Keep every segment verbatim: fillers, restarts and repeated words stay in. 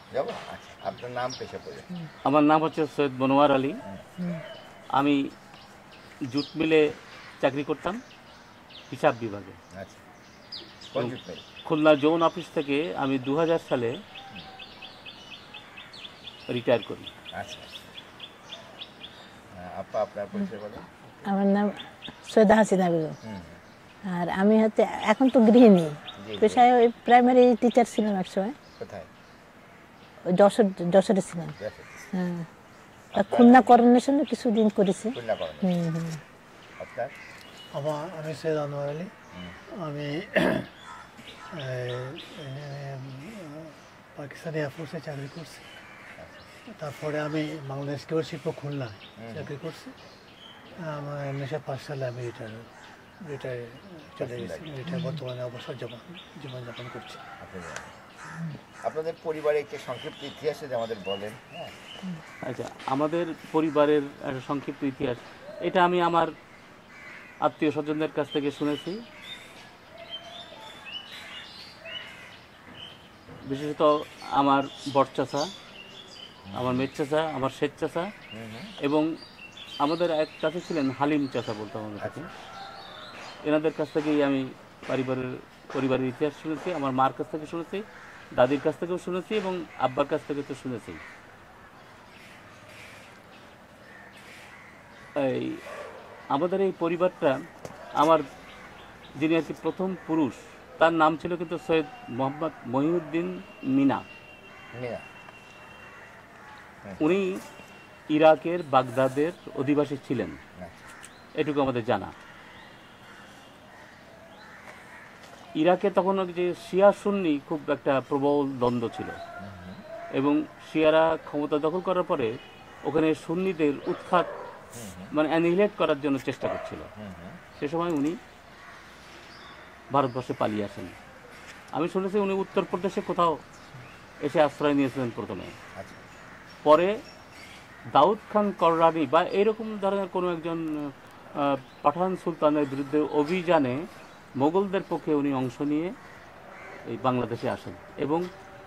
যাবো। আচ্ছা, আপনার নাম পেশা পড়ে? আমার নাম হচ্ছে সৈয়দ মনোয়ার আলী। আমি জুট মিলে চাকরি করতাম হিসাব বিভাগে। আচ্ছা, কোন jute mill? Khulna zone office থেকে আমি দু হাজার সালে রিটায়ার করি। আচ্ছা, আপা আপনার পরিচয় বলেন। আমার নাম সৈয়দা হাসিনা বেগম। আর আমি হচ্ছে এখন তো গৃহিণী পেশায়, ওই প্রাইমারি টিচার ছিলাম এক সময়। কোথায়? ওই যশোর যশোরে ছিলাম। হ্যাঁ, খুলনা করোনেশনে কিছুদিন করেছি। হুম হুম। আপনার? আমার আমি সৈয়দ আনোয়ার আলী। আমি পাকিস্তানি এয়ারফোর্সে চাকরি করছি। তারপরে আমি বাংলাদেশ কেবল শিল্প খুলনায় চাকরি করছি। আমার উনিশশো পাঁচ সালে আমি রিটায়ার রিটায়ার চলে গেছি। রিটায়ার বর্তমানে অবসর জীবন জীবনযাপন করছি। আপনাদের পরিবারের একটি সংক্ষিপ্ত ইতিহাস যদি আমাদের বলেন। আচ্ছা, আমাদের পরিবারের একটা সংক্ষিপ্ত ইতিহাস, এটা আমি আমার আত্মীয় স্বজনদের কাছ থেকে শুনেছি। বিশেষত আমার বড় চাচা, আমার মেজ চাচা, আমার শেখ চাচা এবং আমাদের এক চাচা ছিলেন হালিম চাচা বলতাম আমাদের কাছে। এনাদের কাছ থেকেই আমি পরিবারের পরিবারের ইতিহাস শুনেছি। আমার মার কাছ থেকে শুনেছি, দাদির কাছ থেকেও শুনেছি এবং আব্বার কাছ থেকে তো শুনেছি। এই আমাদের এই পরিবারটা, আমার যিনি আর কি প্রথম পুরুষ, তার নাম ছিল কিন্তু সৈয়দ মোহাম্মদ মহিউদ্দিন মিনা। উনি ইরাকের বাগদাদের অধিবাসী ছিলেন, এটুকু আমাদের জানা। ইরাকে তখন যে শিয়া সুন্নি খুব একটা প্রবল দ্বন্দ্ব ছিল এবং শিয়ারা ক্ষমতা দখল করার পরে ওখানে সুন্নিদের উৎখাত মানে অ্যানিহিলেট করার জন্য চেষ্টা করছিল। সে সময় উনি ভারতবর্ষে পালিয়ে আসেন। আমি শুনেছি উনি উত্তরপ্রদেশে কোথাও এসে আশ্রয় নিয়েছিলেন প্রথমে। পরে দাউদ খান কররানি বা এইরকম ধরনের কোনো একজন পাঠান সুলতানের বিরুদ্ধে অভিযানে মোগলদের পক্ষে উনি অংশ নিয়ে এই বাংলাদেশে আসেন এবং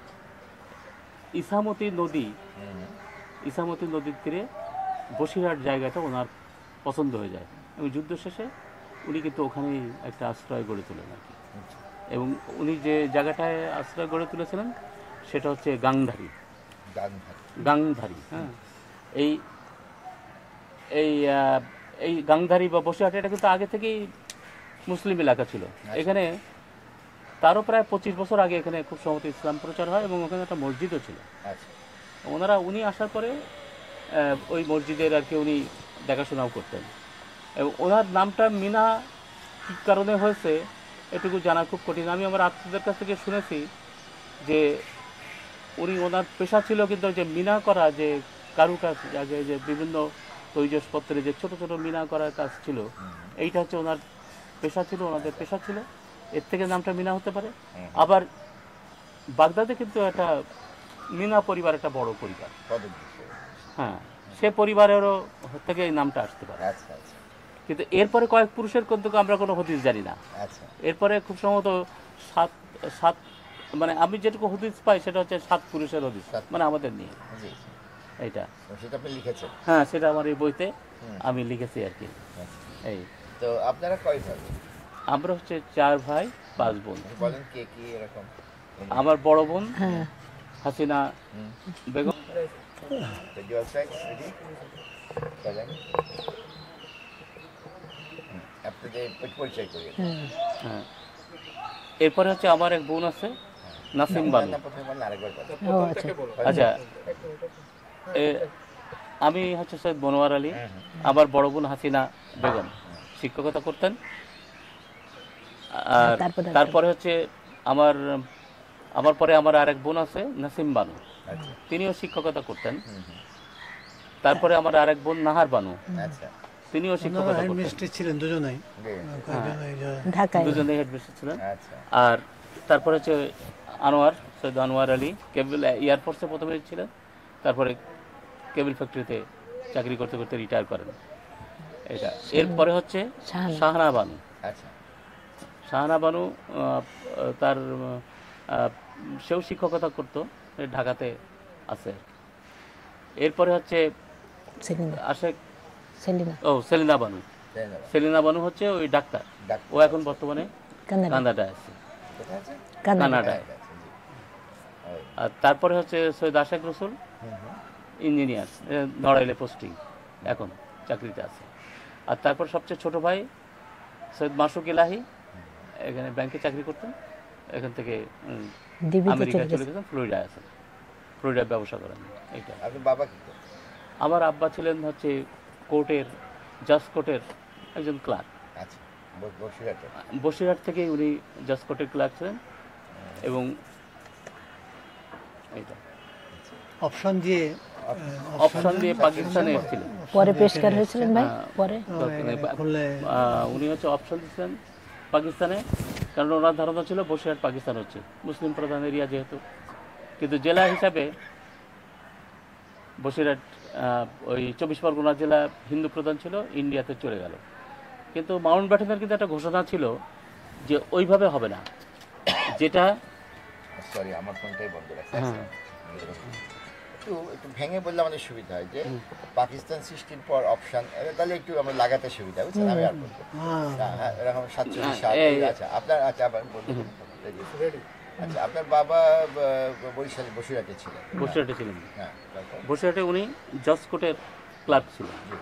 ইসামতি নদী ইসামতি নদীর তীরে বসিরহাট জায়গাটা ওনার পছন্দ হয়ে যায় এবং যুদ্ধ শেষে উনি কিন্তু ওখানেই একটা আশ্রয় গড়ে তোলেন আর কি। এবং উনি যে জায়গাটায় আশ্রয় গড়ে তুলেছিলেন সেটা হচ্ছে গাংধারী। গাংধারী হ্যাঁ, এই এই এই গাংধারী বা বসিরহাট এটা কিন্তু আগে থেকেই মুসলিম এলাকা ছিল। এখানে তারও প্রায় পঁচিশ বছর আগে এখানে খুব সম্ভবত ইসলাম প্রচার হয় এবং ওখানে একটা মসজিদও ছিল। ওনারা উনি আসার পরে ওই মসজিদের আর কি উনি দেখাশোনাও করতেন এবং ওনার নামটা মিনা কী কারণে হয়েছে এটুকু জানা খুব কঠিন। আমি আমার আত্মীয়দের কাছ থেকে শুনেছি যে উনি ওনার পেশা ছিল কিন্তু যে মিনা করা, যে কারুকাজ, আগে যে বিভিন্ন তৈজসপত্রে যে ছোট ছোট মিনা করার কাজ ছিল, এইটা হচ্ছে ওনার পেশা ছিল, ওনাদের পেশা ছিল। এর থেকে নামটা মিনা হতে পারে। আবার বাগদাদে কিন্তু একটা মিনা পরিবার একটা বড় পরিবার, হ্যাঁ, সে পরিবারেরও থেকে এই নামটা আসতে পারে। কিন্তু এরপরে কয়েক পুরুষের কিন্তু আমরা কোনো হদিস জানি না। এরপরে খুব সম্ভবত সাত সাত মানে আমি যেটুকু হদিস পাই সেটা হচ্ছে সাত পুরুষের হদিস, মানে আমাদের নিয়ে এইটা। সেটা আপনি লিখেছেন? হ্যাঁ, সেটা আমার এই বইতে আমি লিখেছি আর কি। এই তো আপনারা কয় ভাই? আমরা হচ্ছে চার ভাই পাঁচ বোন। বলেন কে কি এরকম? আমার বড় বোন হাসিনা বেগম। হ্যাঁ, এরপরে হচ্ছে আমার এক বোন আছে নাসিম বানু। আচ্ছা, আমি হচ্ছে সৈয়দ মনোয়ার আলী। আমার বড় বোন হাসিনা বেগম শিক্ষকতা করতেন। আর তারপরে হচ্ছে আমার আমার পরে আমার আরেক বোন আছে নাসিম বানু, তিনিও শিক্ষকতা করতেন। তারপরে আমার আরেক বোন নাহার বানু, তিনিও শিক্ষকতা ছিলেন, দুজনেই দুজনেই হেডমিস্ট্রেস ছিলেন। আর তারপরে হচ্ছে আনোয়ার, সৈয়দ আনোয়ার আলী, কেবল এয়ারফোর্সে প্রথমে ছিলেন, তারপরে কেবল ফ্যাক্টরিতে চাকরি করতে করতে রিটায়ার করেন। এটা এরপরে হচ্ছে শাহানা বানু। শাহানা বানু তার সেও শিক্ষকতা করতো ঢাকাতে আছে। এরপরে হচ্ছে সেলিনা আসে সেলিনা ও সেলিনা বানু। তাই না? সেলিনা বানু হচ্ছে ওই ডাক্তার, ডাক্তার। ও এখন বর্তমানে কানাডা কানাডায় আছে। কোথায় আছে? কানাডা কানাডায়। হ্যাঁ, আছে, জি। ওই, আর তারপরে হচ্ছে সৈয়দ আশেক রসুল, হুম, হুম। ইঞ্জিনিয়ার, নড়াইলে পোস্টিং, এখন চাকরিতে আছে। আর তারপর সবচেয়ে ছোট ভাই সৈয়দ মাসুক ইলাহি, এখানে ব্যাংকে চাকরি করতেন, এখান থেকে উম, ডিবিতে আমেরিকায় চলে চলে গেছে। গেছেন, ফ্লোরিডায় আছেন, ফ্লোরিডায় ব্যবসা করেন। এইটা আপনার বাবা কি করতেন? আমার আব্বা ছিলেন হচ্ছে কোর্টের, জাজ কোর্টের একজন ক্লার্ক। আচ্ছা, ব- বসিরহাটে। বসিরহাট থেকেই উনি জাজ কোর্টের ক্লার্ক ছিলেন। এবং এইটা অপশন দিয়ে অপশন দিয়ে পাকিস্তানে এসেছিলেন। পরে পেশকার হয়েছিলেন ভাই হ্যাঁ। পরে খুললে আহ, উনি হচ্ছে অপশন দিচ্ছেন পাকিস্তানে, কারণ ওনার ধারণা ছিল বসিরহাট পাকিস্তান হচ্ছে মুসলিম প্রধান এরিয়া যেহেতু। কিন্তু জেলা হিসাবে বসিরহাট আহ, ওই চব্বিশ পরগনা জেলা হিন্দু প্রধান ছিল, ইন্ডিয়াতে চলে গেল। কিন্তু মাউন্ট ব্যাটেনের কিন্তু একটা ঘোষণা ছিল যে ওইভাবে হবে না, যেটা সরি, আমার ফোনটাই বন্ধ রাখছে। হ্যাঁ। একটু একটু ভেঙে বললে আমাদের সুবিধা হয় যে পাকিস্তান সৃষ্টির পর অপশন, তাহলে একটু আমরা লাগাতে সুবিধা, বুঝছেন? আমি আর বলবো হ্যাঁ হ্যাঁ, হ্যাঁ, এরকম সাতচল্লিশ হ্যাঁ, সাল। এই- আচ্ছা, আপনার আচ্ছা আবার বলুন। আচ্ছা, আপনার বাবা ব- বরিশাল বসিরহাটে ছিলেন? বসিরহাটে ছিলেন। হ্যাঁ, তারপর? বসিরহাটে উনি জজ কোর্টের ক্লার্ক ছিলেন। জি।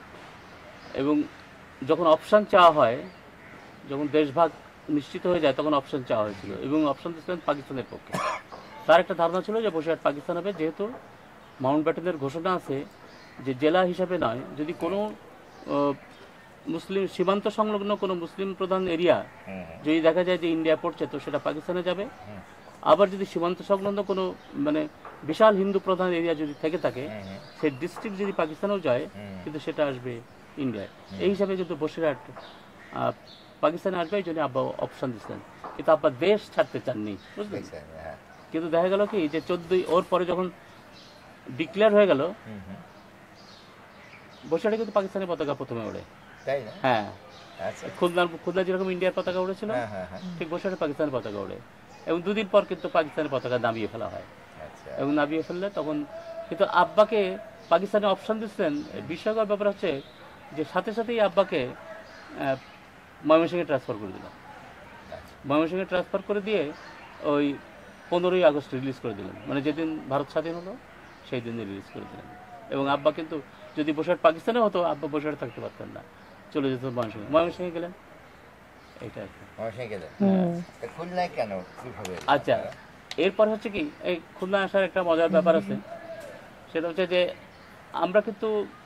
এবং যখন অপশন চাওয়া হয়, যখন দেশভাগ নিশ্চিত হয়ে যায়, তখন অপশন চাওয়া হয়েছিল এবং অপশন দিয়েছিলেন পাকিস্তানের পক্ষে। তার একটা ধারণা ছিল যে বসিরহাট পাকিস্তান হবে, যেহেতু মাউন্ট ব্যাটেনের ঘোষণা আছে যে জেলা হিসাবে নয়, যদি কোনো আহ, মুসলিম সীমান্ত সংলগ্ন কোনো মুসলিম প্রধান এরিয়া হুম, হুম, যদি দেখা যায় যে ইন্ডিয়া পড়ছে, তো সেটা পাকিস্তানে যাবে। হুম। আবার যদি সীমান্ত সংলগ্ন কোনো মানে বিশাল হিন্দু প্রধান এরিয়া যদি থেকে থাকে, হুম, হুম। সেই ডিস্ট্রিক্ট যদি পাকিস্তানেও যায়, হুম। কিন্তু সেটা আসবে ইন্ডিয়ায়। এই হিসাবে কিন্তু বসিরহাট আহ, পাকিস্তানে আসবে, এই জন্য আব্বা অপশন দিচ্ছেন। কিন্তু আব্বা দেশ ছাড়তে চাননি, বুঝলেন? দেখছেন, হ্যাঁ। কিন্তু দেখা গেল কি যে চোদ্দই ওর পরে যখন ডিক্লেয়ার হয়ে গেল, হুম, হুম। বসিরহাটে কিন্তু পাকিস্তানের পতাকা প্রথমে ওড়ে। তাই না? হ্যাঁ, আচ্ছা, খুলনার খুলনা যেরকম ইন্ডিয়ার পতাকা উড়েছিল, হ্যাঁ, হ্যাঁ, হ্যাঁ। ঠিক বসিরহাটে পাকিস্তানের পতাকা ওড়ে। এবং দুদিন পর কিন্তু পাকিস্তানের পতাকা নামিয়ে ফেলা হয়। আচ্ছা, এবং নামিয়ে ফেললে তখন কিন্তু আব্বাকে পাকিস্তানে অপশন দিচ্ছেন। বিস্ময়কর ব্যাপার হচ্ছে যে সাথে সাথেই আব্বাকে আহ, ময়মনসিংহে ট্রান্সফার করে দিলাম। ময়মনসিংহে ট্রান্সফার করে দিয়ে ওই পনেরোই আগস্ট রিলিজ করে দিলেন, মানে যেদিন ভারত স্বাধীন হলো সেই দিনই রিলিজ করে দিলেন। এবং আব্বা কিন্তু যদি বসিরহাট পাকিস্তানে হতো, আব্বা বসিরহাট থাকতে পারতেন না, চলে যেত ময়মনসিংহে। ময়মনসিংহে গেলেন, এইটা আর কি। ময়মনসিংহে গেলেন? হুম তা খুলনায় কেন, কিভাবে? আচ্ছা, এরপর হচ্ছে কি এই খুলনা আসার একটা মজার ব্যাপার আছে। সেটা হচ্ছে যে আমরা কিন্তু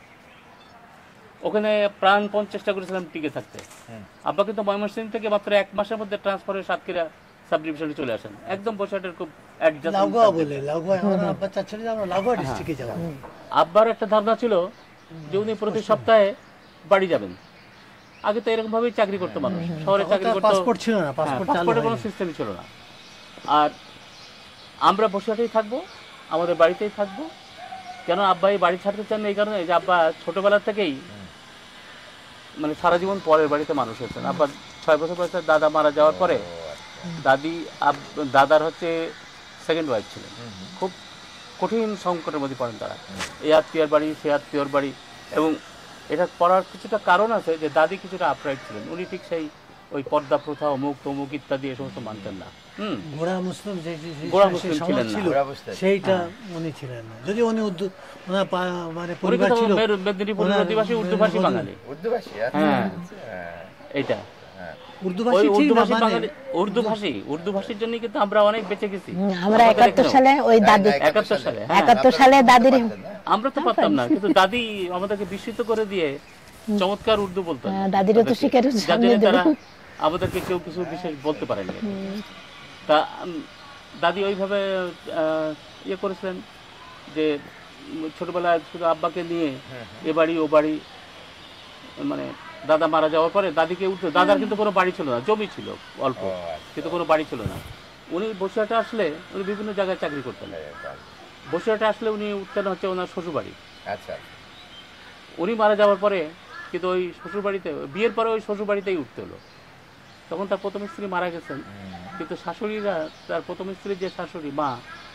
ওখানে প্রাণপণ চেষ্টা করেছিলাম টিকে থাকতে। হুম। আব্বা কিন্তু ময়মনসিংহ থেকে মাত্র এক মাসের মধ্যে ট্রান্সফার হয়ে সাতক্ষীরা সাব ডিভিশনে চলে আসেন, একদম বসিরহাটের খুব adjacent লাউগা subject। বলে লাউগা আমার আব্বা চাচ্ছিল যে আমরা লাউগা ডিস্ট্রিক্টে যাবো। আব্বার একটা ধারণা ছিল যে উনি প্রতি সপ্তাহে বাড়ি যাবেন। আগে তো এরকম ভাবেই চাকরি করতো মানুষ, শহরে চাকরি করতো, পাসপোর্ট ছিল না, পাসপোর্ট চালু পাসপোর্টের কোনো হয়নি। সিস্টেমই ছিল না। আর আমরা বসিরহাটেই থাকবো, আমাদের বাড়িতেই থাকবো। কেন আব্বা এই বাড়ি ছাড়তে চান না? এই কারণে যে আব্বা ছোটবেলা থেকেই মানে সারা জীবন পরের বাড়িতে মানুষ হয়েছেন। আব্বা ছয় বছর বয়সে দাদা মারা যাওয়ার পরে ও, আচ্ছা। দাদি আব- দাদার হচ্ছে সেকেন্ড ওয়াইফ ছিলেন। খুব কঠিন সংকটের মধ্যে পড়েন তারা, এই আত্মীয়র বাড়ি সে আত্মীয়র বাড়ি। এবং এটা করার কিছুটা কারণ আছে যে দাদি কিছুটা আপরাইট ছিলেন, উনি ঠিক সেই ওই পর্দা প্রথা অমুক তমুক ইত্যাদি এ সমস্ত মানতেন না। হুম, গোড়া মুসলিম যে যে- যে- গোড়া সে মুসলিম সমাজ ছিলেন না। ছিল, গোড়া অবস্থায়। সেইটা উনি ছিলেন না। যদি উনি উর্দু ওনার পা- মানে উনি পরিবার কিন্তু ছিল মের- মেদিনীপুরের ওনার- অধিবাসী, উর্দুভাষী ওনার- বাঙালি। উর্দুভাষী? আচ্ছা, হ্যাঁ। হ্যাঁ, এইটা হ্যাঁ। ওই উর্দুভাষী ঠিক না, উর্দুভাষী মানে বাঙালি, উর্দুভাষী উর্দুভাষীর জন্য কিন্তু আমরা অনেক বেঁচে গেছি। হুম, আমরা আমাদের একাত্তর এখানেও। সালে ওই না, দাদি না, একাত্তর সালে, হ্যাঁ। একাত্তর সালে দাদির পারতেন না? আমরা তো পারতাম না, কিন্তু দাদি আমাদেরকে বিস্মিত করে দিয়ে চমৎকার উর্দু বলতেন। হ্যাঁ, দাদিরও তো শিখে যার সামনে জন্য তারা দিল। আমাদেরকে কেউ কিছু বিশেষ বলতে পারেনি। তা উম, দাদি ওইভাবে আহ, ইয়ে করেছিলেন যে উম, ছোটবেলায় শুধু আব্বাকে নিয়ে এ বাড়ি ও বাড়ি, মানে দাদা মারা যাওয়ার পরে দাদিকে উঠতে, দাদার কিন্তু কোনো বাড়ি ছিল না, জমি ছিল অল্প, ও, আচ্ছা। কিন্তু কোনো বাড়ি ছিল না। উনি বসিরহাটে আসলে উনি বিভিন্ন জায়গায় চাকরি করতেন। বসিরহাটে আসলে উনি উঠতেন হচ্ছে ওনার শ্বশুরবাড়ি। আচ্ছা, উনি মারা যাওয়ার পরে কিন্তু ওই শ্বশুরবাড়িতে, বিয়ের পরে ওই শ্বশুরবাড়িতেই উঠতে হলো। তখন তার প্রথম স্ত্রী মারা গেছেন, কিন্তু শাশুড়িরা, তার প্রথম স্ত্রীর যে শাশুড়ি মা,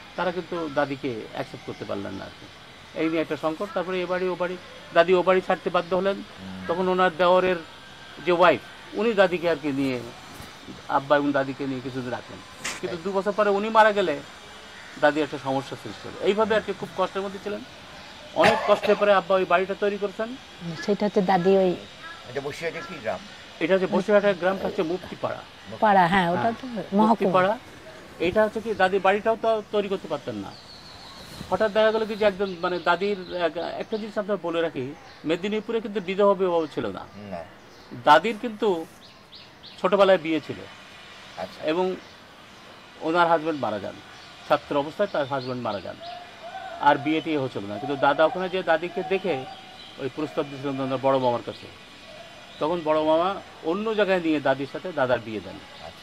তারা কিন্তু দাদিকে অ্যাকসেপ্ট করতে পারলেন না আর কি। এই নিয়ে একটা সংকট। তারপরে এ বাড়ি ও বাড়ি, দাদি ও বাড়ি ছাড়তে বাধ্য হলেন। তখন ওনার দেওরের যে ওয়াইফ, উনি দাদিকে আর কি নিয়ে, আব্বা এবং দাদিকে নিয়ে কিছুদিন রাখলেন। কিন্তু দু বছর পরে উনি মারা গেলে দাদি একটা সমস্যা সৃষ্টি হলো। এইভাবে আর কি খুব কষ্টের মধ্যে ছিলেন। অনেক কষ্টের পরে আব্বা ওই বাড়িটা তৈরি করেছেন। সেটা হচ্ছে দাদি ওই এটা বসিরহাটের কি গ্রাম? এটা হচ্ছে বসিরহাটের গ্রামটা হচ্ছে মুক্তিপাড়া। পাড়া, হ্যাঁ ওটা তো মহকুমা। মুক্তিপাড়া। এইটা হচ্ছে কি দাদির বাড়িটাও তো তৈরি করতে পারতেন না। হঠাৎ দেখা গেল কি যে একদম মানে দাদির এক- একটা জিনিস আপনার বলে রাখি, মেদিনীপুরে কিন্তু বিধবা বিবাহ ছিল না। না। দাদির কিন্তু ছোটবেলায় বিয়ে ছিল আচ্ছা। এবং ওনার হাজব্যান্ড মারা যান, ছাত্র অবস্থায় তার হাজব্যান্ড মারা যান, আর বিয়ে টিয়ে হচ্ছিল না। কিন্তু দাদা ওখানে যে দাদিকে দেখে ওই প্রস্তাব দিয়েছিলেন ওনার বড় মামার কাছে, তখন বড় মামা অন্য জায়গায় নিয়ে দাদির সাথে দাদার বিয়ে দেন। আচ্ছা।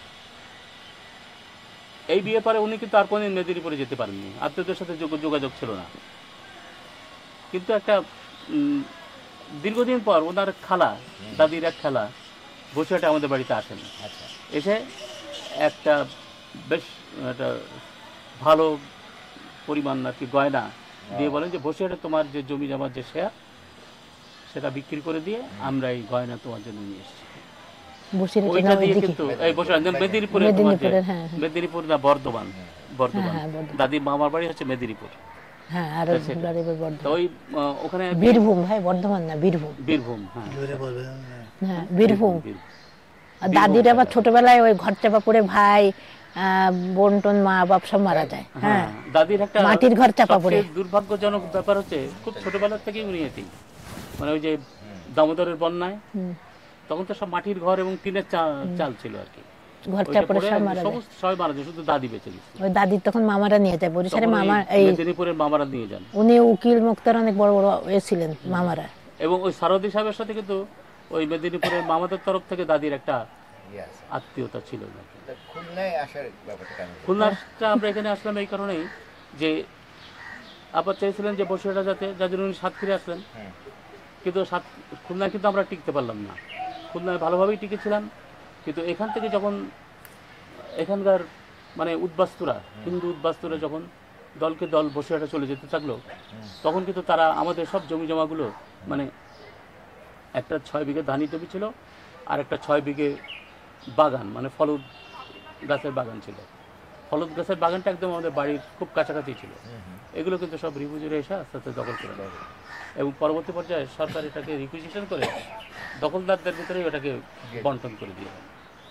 এই বিয়ে পরে উনি কিন্তু আর কোনদিন মেদিনীপুরে যেতে পারেননি, আত্মীয়দের সাথে যোগ- যোগাযোগ ছিল না। কিন্তু একটা উম, দীর্ঘদিন পর ওনার খালা, দাদির এক খালা বসিরহাটে আমাদের বাড়িতে আসেন। আচ্ছা। এসে একটা বেশ একটা ভালো পরিমাণ আর কি গয়না দিয়ে বলেন যে বসিরহাটে তোমার যে জমি জমার যে শেয়ার, সেটা বিক্রি করে দিয়ে আমরা এই গয়না তোমার জন্য নিয়ে এসেছি। বসিরহাটে ওইটা না দিয়ে ওইদিকে। কিন্তু এই বসিরহাট মেদিনীপুরে, তোমার যে মেদিনীপুরের, হ্যাঁ, হ্যাঁ। মেদিনীপুর না বর্ধমান, বর্ধমান হ্যাঁ, বর্ধমান। দাদির মামার বাড়ি হচ্ছে মেদিনীপুর। হ্যাঁ, আর তা সেটা। বাড়ি তো বর্ধমান। ওই আহ, ওখানে আর কি- বীরভূম ভাই, বর্ধমান না, বীরভূম। বীরভূম, হ্যাঁ জোরে বলবেন না। হ্যাঁ, বীরভূম। বীরভূম। আর দাদির আবার ছোটবেলায় ওই ঘর চাপা পড়ে ভাই, আহ, বোন টোন, মা বাপ সব মারা যায়। হ্যাঁ, হ্যাঁ, দাদির একটা মাটির ঘর চাপা পড়ে। সবচেয়ে দুর্ভাগ্যজনক ব্যাপার হচ্ছে খুব ছোটবেলা থেকেই উনি এটি, মানে ওই যে দামোদরের বন্যায় হুম, তখন তো সব মাটির ঘর এবং টিনের চা- চাল ছিল আর কি। ঘর ওইটা চাপা পড়ে পড়ে সব মারা যায়। সমস্ত সবাই মারা যায়, শুধু দাদি বেঁচে গেছে। ওই দাদির তখন মামারা নিয়ে যায় বরিশালে। তখন ওই মামা এই মেদিনীপুরের মামারা নিয়ে যান। উনি উকিল মুক্তার অনেক বড় বড় এ ছিলেন মামারা। এবং ওই সারদী সাহেবের সাথে কিন্তু ওই মেদিনীপুরের মামাদের তরফ থেকে দাদির একটা Yes. আত্মীয়তা ছিল নাকি। তা খুলনায় আসার ব্যাপারটা কেন? খুলনাটা আমরা এখানে আসলাম এই কারণেই যে আবার চাইছিলেন যে বসিরহাটে যাতে, যার জন্য উনি সাতক্ষীরে আসলেন। হুম। কিন্তু সাত খুলনায় কিন্তু আমরা টিকতে পারলাম না। খুলনায় ভালোভাবেই টিকেছিলাম, কিন্তু এখান থেকে যখন এখানকার মানে উদ্বাস্তুরা, হিন্দু উদ্বাস্তুরা যখন দলকে দল বসিরহাটে চলে যেতে থাকলো, তখন কিন্তু তারা আমাদের সব জমি জমাগুলো, মানে একটা ছয় বিঘে ধানি জমি ছিল আর একটা ছয় বিঘে বাগান, মানে ফলদ গাছের বাগান ছিল। ফলদ গাছের বাগানটা একদম আমাদের বাড়ির খুব কাছাকাছি ছিল। এগুলো কিন্তু সব রিফিউজিরা এসে আস্তে আস্তে দখল করে নেয় এবং পরবর্তী পর্যায়ে সরকার এটাকে রিকুইজিশন করে দখলদারদের ভিতরে এটাকে বন্টন করে দিয়ে দেয়।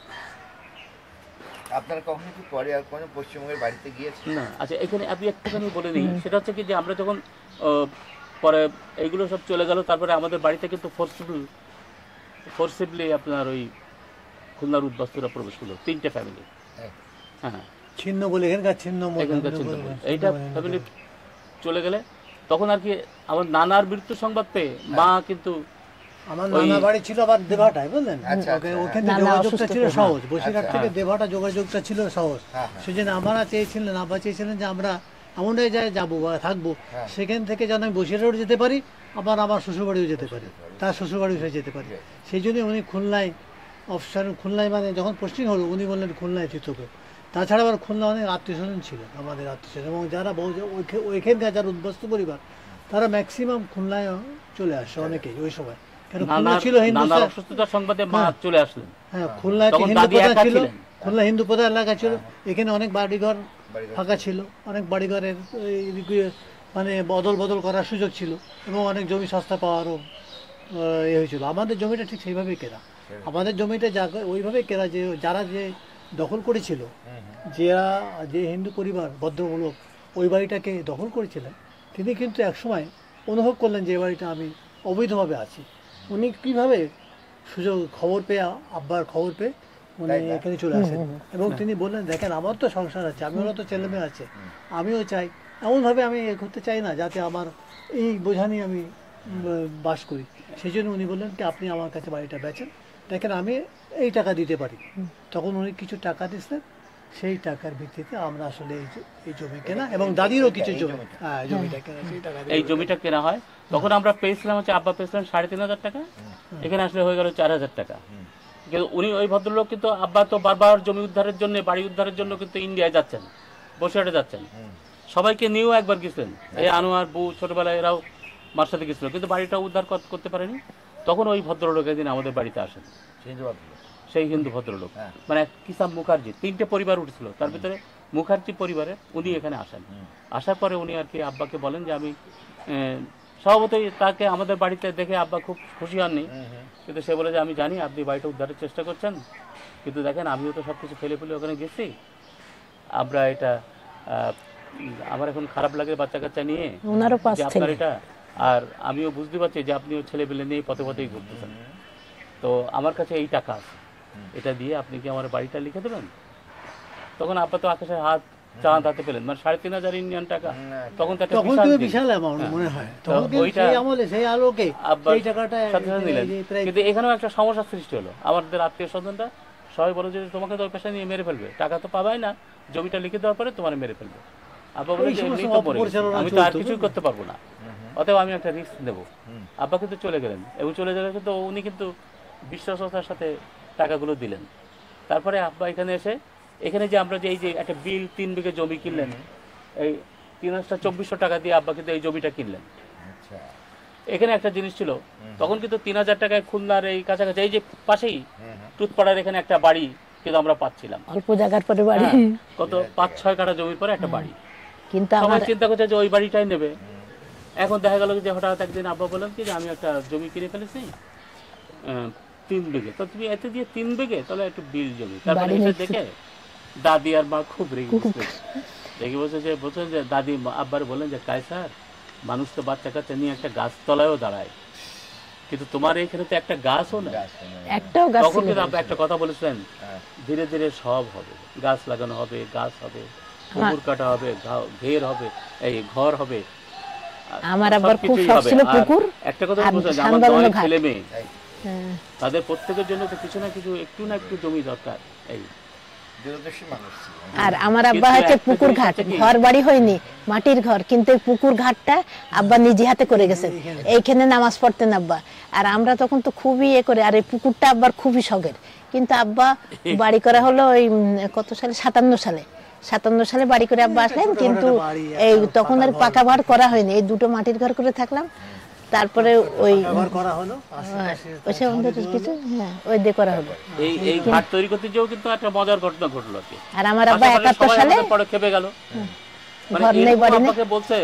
আপনারা কখনো কি পরে আর কোনো পশ্চিমবঙ্গের বাড়িতে গিয়েছেন? না, আচ্ছা এখানে আমি একটুখানি বলে নিই, সেটা হচ্ছে কি যে আমরা যখন আহ, পরে এইগুলো সব চলে গেল, তারপরে আমাদের বাড়িতে কিন্তু ফোর্সিবল ফোর্সিবলি আপনার ওই খুলনার উদ্বাস্তুরা প্রবেশ করলো, তিনটে ফ্যামিলি। হ্যাঁ। হ্যাঁ, ছিন্ন বলে এখানকার ছিন্ন মধ্যম এখানকার বলে- চিন্তা করুন। এইটা ফ্যামিলি চলে গেলে তখন আর কি আমার নানার মৃত্যু সংবাদ পেয়ে মা কিন্তু আমার ওই- নানা বাড়ি ছিল আবার দেভাটায়, বুঝলেন? আচ্ছা, ওকে- আচ্ছা, ওখানে নানা যোগাযোগটা অসুস্থ ছিল ছিল। সহজ, বসিরহাট আচ্ছা, থেকে হ্যাঁ। দেভাটা যোগাযোগটা ছিল সহজ। হ্যাঁ, হ্যাঁ। সেজন্য আমরা চেয়েছিলেন, আব্বা চেয়েছিলেন যে আমরা এমন জায়গায় যাবো বা থাকবো, হ্যাঁ। সেখান থেকে যেন আমি বসিরহাটও যেতে পারি, আবার আমার শ্বশুরবাড়িও যেতে পারি, তার শ্বশুরবাড়িও সে যেতে পারি। সেই জন্য উনি খুলনায় অফিসার, খুলনায় মানে যখন পোস্টিং হলো উনি বললেন খুলনায় চিত্রক। তাছাড়া আবার খুলনা অনেক আত্মীয় স্বজন ছিল, আমাদের আত্মীয় স্বজন, এবং যারা বহু ওইখে- ওইখানকার যারা উদ্বাস্ত পরিবার, তারা ম্যাক্সিমাম খুলনায় চলে আসে অনেকেই ওই সময়। কেন খুলনা নানার ছিল হিন্দু নানার অসুস্থতার সংবাদে মা হ্যাঁ। চলে আসলেন। হ্যাঁ, খুলনায় তখন হিন্দু দাদি প্রধান একা ছিল, ছিলেন। খুলনা হিন্দু প্রধান এলাকা ছিল, এখানে অনেক বাড়িঘর বাড়িঘর ফাঁকা ছিল, অনেক বাড়িঘরের এই রিকু- মানে বদল বদল করার সুযোগ ছিল, এবং অনেক জমি সস্তা পাওয়ারও আহ, এ হয়েছিল। আমাদের জমিটা ঠিক সেইভাবেই কেনা, আমাদের জমিটা যা ওইভাবেই কেনা যে যারা যে দখল করেছিল, যারা যে হিন্দু পরিবার ভদ্রমূলক ওই বাড়িটাকে দখল করেছিলেন, তিনি কিন্তু একসময় অনুভব করলেন যে এই বাড়িটা আমি অবৈধভাবে আছি। উনি কীভাবে সুযোগ খবর পেয়ে, আব্বার খবর পেয়ে উনি তাই না? এখানে চলে আসেন, এবং তিনি বললেন দেখেন আমার তো সংসার আছে, আমিও তো ছেলে মেয়ে আছে, আমিও চাই এমনভাবে আমি এ করতে চাই না যাতে আমার এই বোঝা নিয়ে আমি উম, বাস করি। সেই জন্য উনি বললেন কি আপনি আমার কাছে বাড়িটা বেচেন, দেখেন আমি এই টাকা দিতে পারি। তখন উনি কিছু টাকা দিচ্ছেন, সেই টাকার ভিত্তিতে আমরা আসলে এই যে- এই জমি কেনা, এবং দাদিরও কিছু এই জমি, জমিটা। হ্যাঁ জমিটা কেনা, সেই টাকা দিয়ে এই জমিটা কেনা হয়, তখন আমরা পেয়েছিলাম হচ্ছে আব্বা পেয়েছিলাম সাড়ে তিন হাজার টাকা, এখানে আসলে হয়ে গেল চার হাজার টাকা। কিন্তু উনি ওই ভদ্রলোক কিন্তু আব্বা তো বারবার জমি উদ্ধারের জন্য, বাড়ি উদ্ধারের জন্য কিন্তু ইন্ডিয়ায় যাচ্ছেন, বসিরহাটে যাচ্ছেন। সবাইকে নিয়েও একবার গেছিলেন, এই আনোয়ার বউ ছোটবেলায় এরাও মার সাথে গেছিল, কিন্তু বাড়িটা উদ্ধার কর- করতে পারেনি। তখন ওই ভদ্রলোক একদিন আমাদের বাড়িতে আসেন, হিন্দু ভদ্রলোক। সেই হিন্দু ভদ্রলোক, হ্যাঁ। মানে কিসাম মুখার্জি, তিনটে পরিবার উঠেছিল, তার ভিতরে মুখার্জি পরিবারে উনি এখানে আসেন। আসার পরে উনি আর কি আব্বাকে বলেন যে আমি আহ, স্বভাবতই তাকে আমাদের বাড়িতে দেখে আব্বা খুব খুশি হননি, কিন্তু সে বলে যে আমি জানি আপনি বাড়িটা উদ্ধারের চেষ্টা করছেন, কিন্তু দেখেন আমিও তো সব কিছু ফেলে ফেলে ওখানে গেছি, আমরা এটা আহ, আমার এখন খারাপ লাগে বাচ্চা কাচ্চা নিয়ে ওনারও পাঁচ যে আপনার ছেলে। এটা, আর আমিও বুঝতে পারছি যে আপনিও ছেলে পেলে নিয়ে পথে পথেই ঘুরতেছেন, তো আমার কাছে এই টাকা আছে, এটা দিয়ে আপনি কি আমার বাড়িটা লিখে দেবেন? তখন আব্বা তো আকাশে হাত চাঁদ হাতে পেলেন, মানে সাড়ে তিন হাজার ইন্ডিয়ান টাকা, তখন তো একটা তখন বিশাল তো জিনিস। বিশাল অ্যামাউন্ট মনে হয়, তো তখন কিন্তু ওইটা সেই আমলে সেই আলোকে আব্বার এই টাকাটা সাথে সাথে নিলেন, এই যে প্রায় কিন্তু এখানেও একটা সমস্যা সৃষ্টি হলো। আমাদের আত্মীয় স্বজনরা সবাই বলে যে তোমাকে তো ওই পেশা নিয়ে মেরে ফেলবে, টাকা তো পাবাই না, জমিটা লিখে দেওয়ার পরে তোমার মেরে ফেলবে। আব্বা বলে এই যে সমস্ত এমনি তো মরে গেছি, অপপরিচালনা আমি তো আর চলতো, কিছুই করতে পারবো না, অতএব আমি একটা রিস্ক নেবো। আব্বা কিন্তু চলে গেলেন, এবং চলে গেলে কিন্তু উনি কিন্তু বিশ্বস্ততার সাথে টাকাগুলো দিলেন। তারপরে আব্বা এখানে এসে, এখানে যে আমরা যে এই যে একটা বিল তিন বিঘে জমি কিনলেন, এই তিন হাজার চব্বিশশো টাকা দিয়ে আব্বা কিন্তু এই জমিটা কিনলেন। আচ্ছা। এখানে একটা জিনিস ছিল, তখন কিন্তু তিন হাজার টাকায় খুলনার এই কাছাকাছি এই যে পাশেই টুথপাড়ার এখানে একটা বাড়ি কিন্তু আমরা পাচ্ছিলাম, অল্প জায়গার পরে বাড়ি। হ্যাঁ, কত পাঁচ ছয় কাঠা জমির পরে একটা বাড়ি, কিন্তু সবাই আমার চিন্তা করছে যে ওই বাড়িটাই নেবে। এখন দেখা গেল যে হঠাৎ একদিন আব্বা বললেন কি যে আমি একটা জমি কিনে ফেলেছি আহ, তিন বিঘে, তো তুমি এতে দিয়ে তিন বিঘে তাহলে একটু বিল জমি। তারপরে বাড়ি এসে নিচ্ছে। দেখে দাদি আর মা খুব রেগে গেছে, রেগে বলছে যে বলছেন যে দাদি আব্বার বললেন যে কায়সার, মানুষ তো বাচ্চা কাচ্চা নিয়ে একটা গাছতলায়ও দাঁড়ায়, কিন্তু তোমার এখানে তো একটা গাছও না। গাছ নেই। একটাও গাছ তখন ছিল কিন্তু না। আব্বা একটা কথা বলেছেন, হ্যাঁ। ধীরে ধীরে সব হবে, গাছ লাগানো হবে, গাছ হবে, পুকুর কাটা হবে, ঘা- ঘের হবে, এই ঘর হবে, আর আমার আব্বার খুব সবকিছুই শখ হবে। ছিল আর পুকুর একটা কথা আর বলছেন যে আমার সান্দালনো নয় ঘাট। ছেলে মেয়ে, এই হ্যাঁ। তাদের প্রত্যেকের জন্য তো কিছু না কিছু একটু না একটু জমি দরকার। এই দূরদর্শী মানুষ ছিল। আর আমার আব্বা কিন্তু হচ্ছে একটা পুকুর জিনিস ঘাট, হচ্ছে কি- ঘর বাড়ি হয়নি, মাটির ঘর, কিন্তু এই পুকুর ঘাটটা আব্বা নিজে হাতে করে গেছেন, এইখানে নামাজ পড়তেন আব্বা। আর আমরা তখন তো খুবই এ করে, আর এই পুকুরটা আব্বার খুবই শখের, কিন্তু আব্বা বাড়ি করা হলো ওই উম, কত সালে, সাতান্ন সালে সাতান্ন সালে বাড়ি করে আব্বা আসলেন, কিন্তু এই তখন আর পাকা ঘর করা হয়নি, এই দুটো মাটির ঘর করে থাকলাম। তারপরে ওই ব্যবহার করা হলো আস্তে আস্তে ওই সে আমাদের কিছু, হ্যাঁ ওই দিয়ে করা হলো। এই এই ঘাট তৈরি করতে যেও কিন্তু একটা মজার ঘটনা ঘটলো আর কি। আর আমার আব্বা আশেপাশে একাত্তর সবাই সালে আমাদের পরে খেপে গেল, মানে ঘর নেই, এরকম বাড়ি নেই। আব্বাকে বলছে